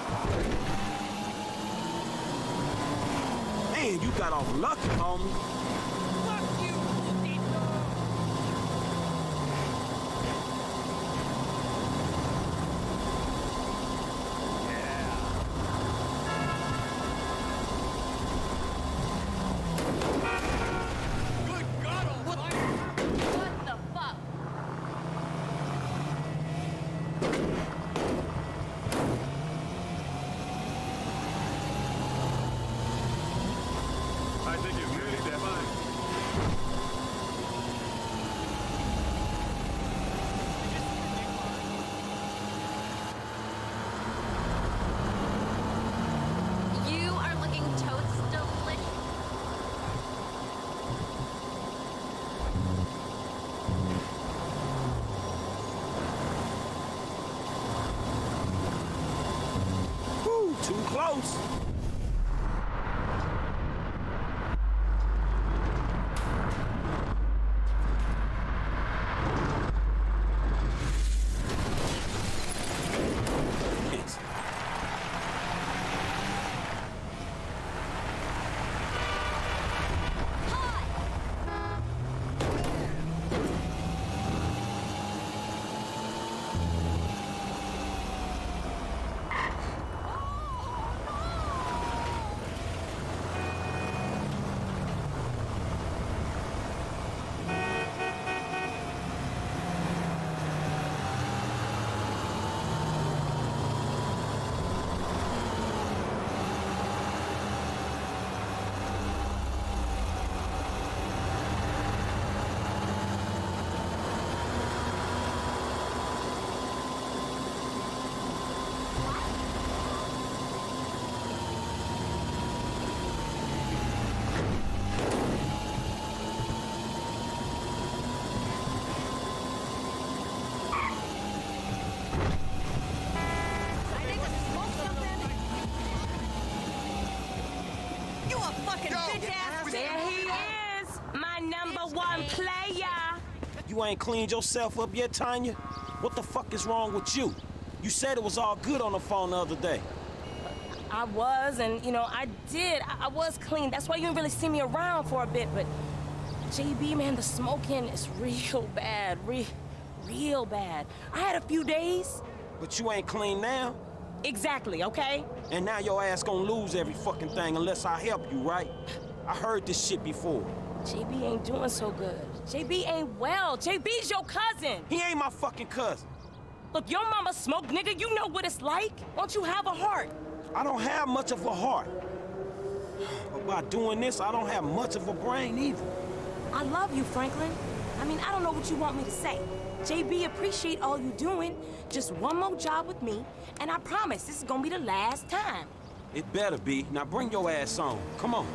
Man, you got off lucky, homie. Too close. You ain't cleaned yourself up yet, Tanya? What the fuck is wrong with you? You said it was all good on the phone the other day. I was, and, you know, I did. I, I was clean. That's why you didn't really see me around for a bit, but... J B, man, the smoking is real bad. Real, real bad. I had a few days. But you ain't clean now? Exactly, okay? And now your ass gonna lose every fucking thing unless I help you, right? I heard this shit before. J B ain't doing so good. J B ain't well. J B's your cousin. He ain't my fucking cousin. Look, your mama smoked, nigga. You know what it's like. Don't you have a heart? I don't have much of a heart. But by doing this, I don't have much of a brain either. I love you, Franklin. I mean, I don't know what you want me to say. J B appreciate all you doing. Just one more job with me, and I promise this is gonna be the last time. It better be. Now bring your ass on. Come on.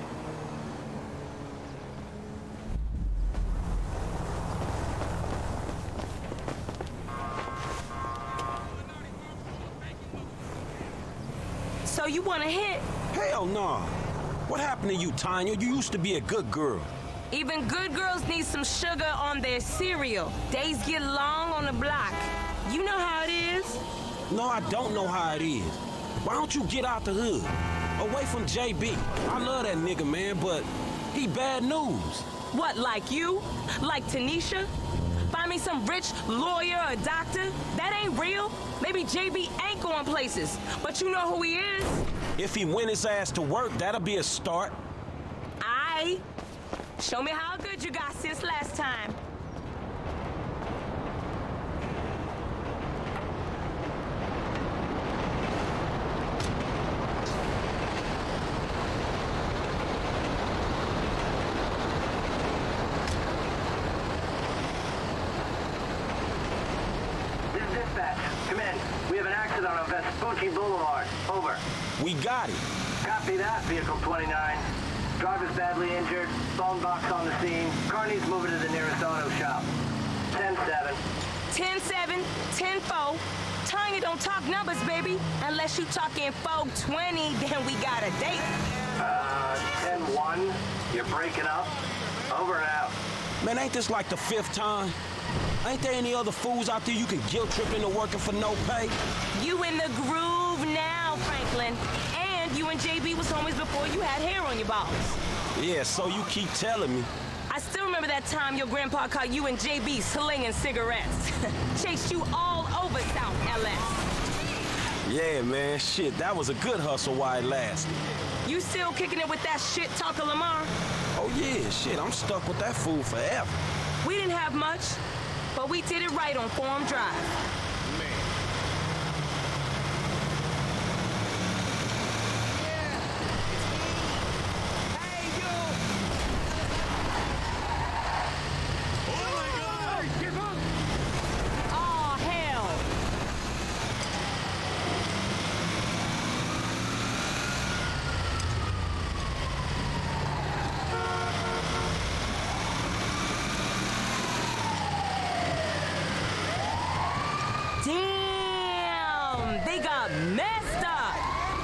So you want to hit? Hell no. What happened to you, Tanya? You used to be a good girl. Even good girls need some sugar on their cereal. Days get long on the block. You know how it is. No, I don't know how it is. Why don't you get out the hood? Away from J B. I love that nigga, man, but he bad news. What, like you? Like Tanisha? Find me some rich lawyer or doctor? That ain't real. Maybe J B ain't going places, but you know who he is. If he went his ass to work, that'll be a start. Aye. Show me how good you got since last time. Come in. We have an accident on Vespucci Boulevard. Over. We got it. Copy that, vehicle twenty-nine. Driver's badly injured. Phone box on the scene. Car needs moving to the nearest auto shop. ten seven. ten seven, ten four. Tanya don't talk numbers, baby. Unless you talking four twenty, then we got a date. Uh, ten one. You're breaking up. Over and out. Man, ain't this like the fifth time? Ain't there any other fools out there you can guilt trip into working for no pay? You in the groove now, Frank. Franklin. And you and J B was homies before you had hair on your balls. Yeah, so you keep telling me. I still remember that time your grandpa caught you and J B slinging cigarettes. Chased you all over South L S. Yeah, man, shit, that was a good hustle while it lasted. You still kicking it with that shit talker Lamar? Oh yeah, shit, I'm stuck with that fool forever. We didn't have much, but we did it right on Forum Drive. Damn! They got messed up!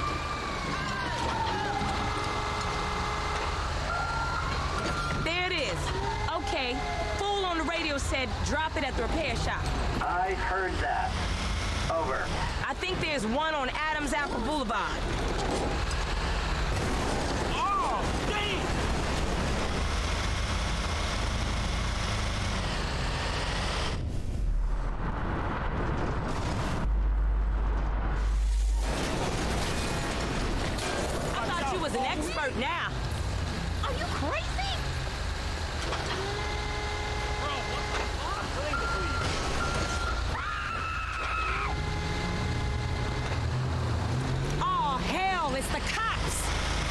There it is. Okay, fool on the radio said drop it at the repair shop. I heard that. Over. I think there's one on Adams Apple Boulevard. Oh, damn! Was an expert now. Are you crazy? Oh, hell, it's the cops.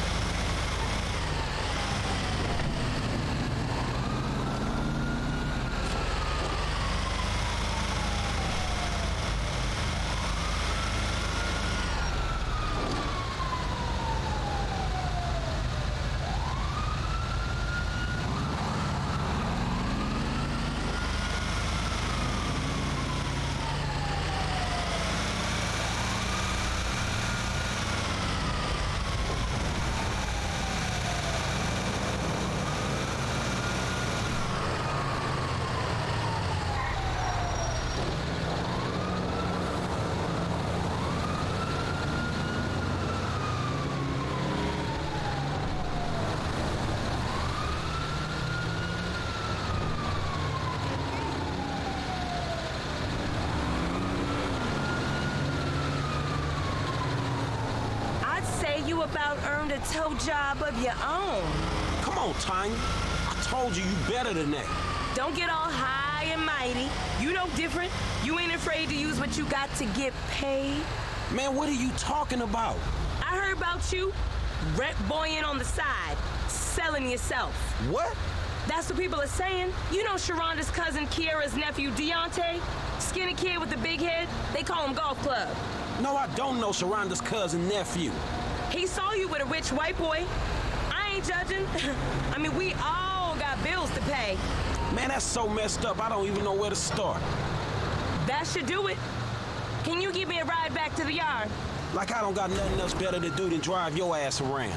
You about earned a tow job of your own. Come on, Tanya. I told you you better than that. Don't get all high and mighty. You know different. You ain't afraid to use what you got to get paid. Man, what are you talking about? I heard about you. Rent boying on the side. Selling yourself. What? That's what people are saying. You know Sharonda's cousin Kiera's nephew Deontay? Skinny kid with the big head? They call him Golf Club. No, I don't know Sharonda's cousin nephew. He saw you with a rich white boy. I ain't judging. I mean, we all got bills to pay. Man, that's so messed up, I don't even know where to start. That should do it. Can you give me a ride back to the yard? Like I don't got nothing else better to do than drive your ass around.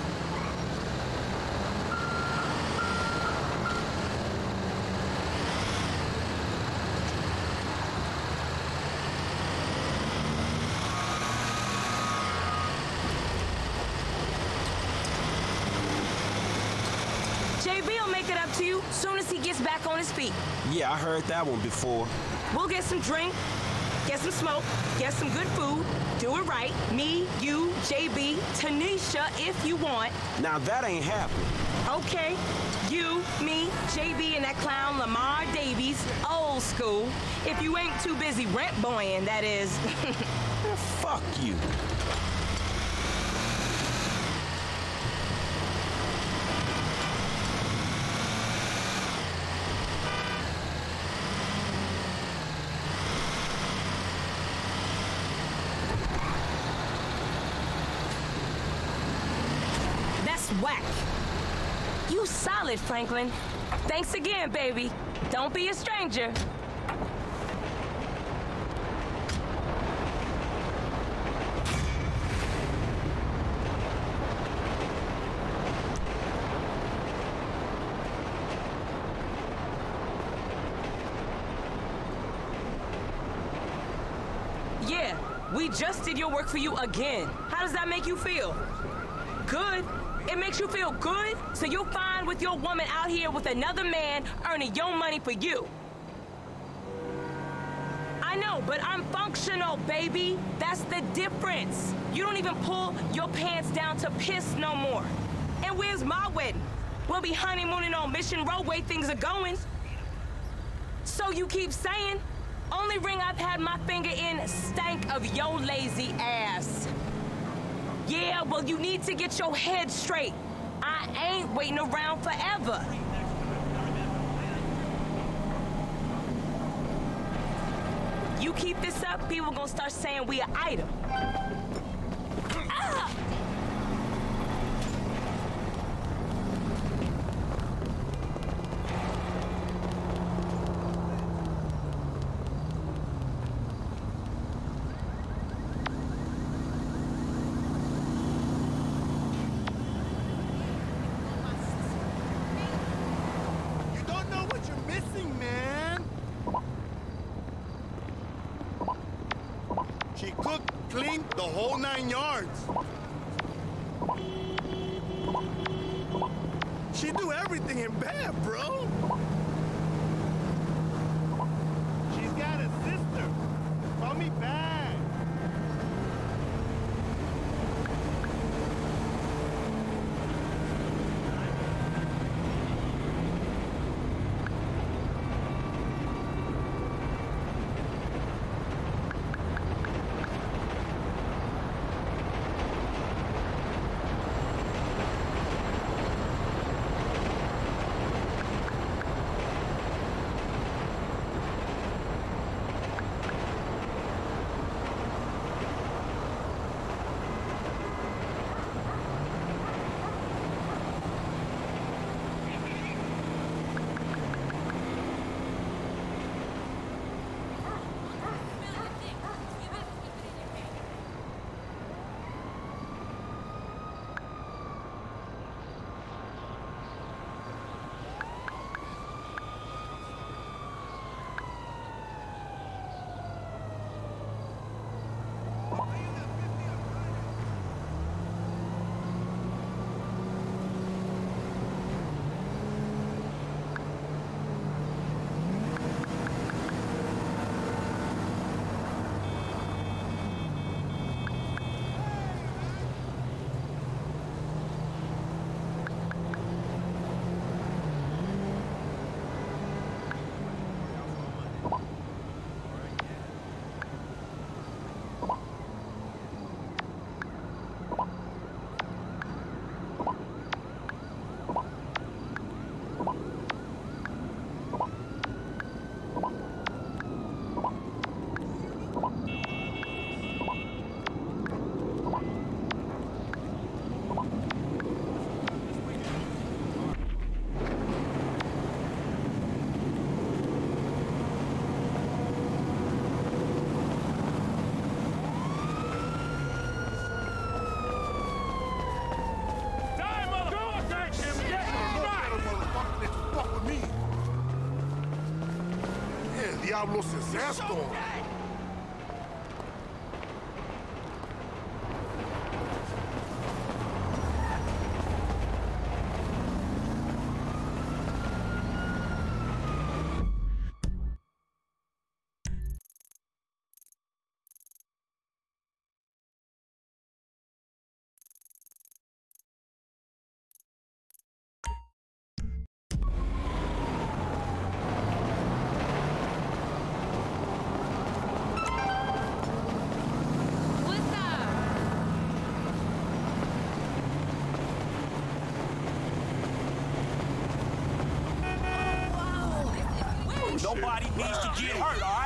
J B will make it up to you soon as he gets back on his feet. Yeah, I heard that one before. We'll get some drink, get some smoke, get some good food, do it right. Me, you, J B, Tanisha, if you want. Now that ain't happening. Okay, you, me, J B, and that clown Lamar Davies, old school. If you ain't too busy rent boying, that is. Fuck you. Whack. You solid, Franklin. Thanks again, baby. Don't be a stranger. Yeah, we just did your work for you again. How does that make you feel? Good? It makes you feel good? So you're fine with your woman out here with another man earning your money for you? I know, but I'm functional, baby. That's the difference. You don't even pull your pants down to piss no more. And where's my wedding? We'll be honeymooning on Mission Road way things are going. So you keep saying, only ring I've had my finger in stank of your lazy ass. Yeah, well, you need to get your head straight. I ain't waiting around forever. You keep this up, people gonna start saying we an item. Ah! She cooked, cleaned, the whole nine yards. She do everything in bed, bro. She's got a sister. Call me back. Diablos es esto? Nobody needs to get hurt, all right?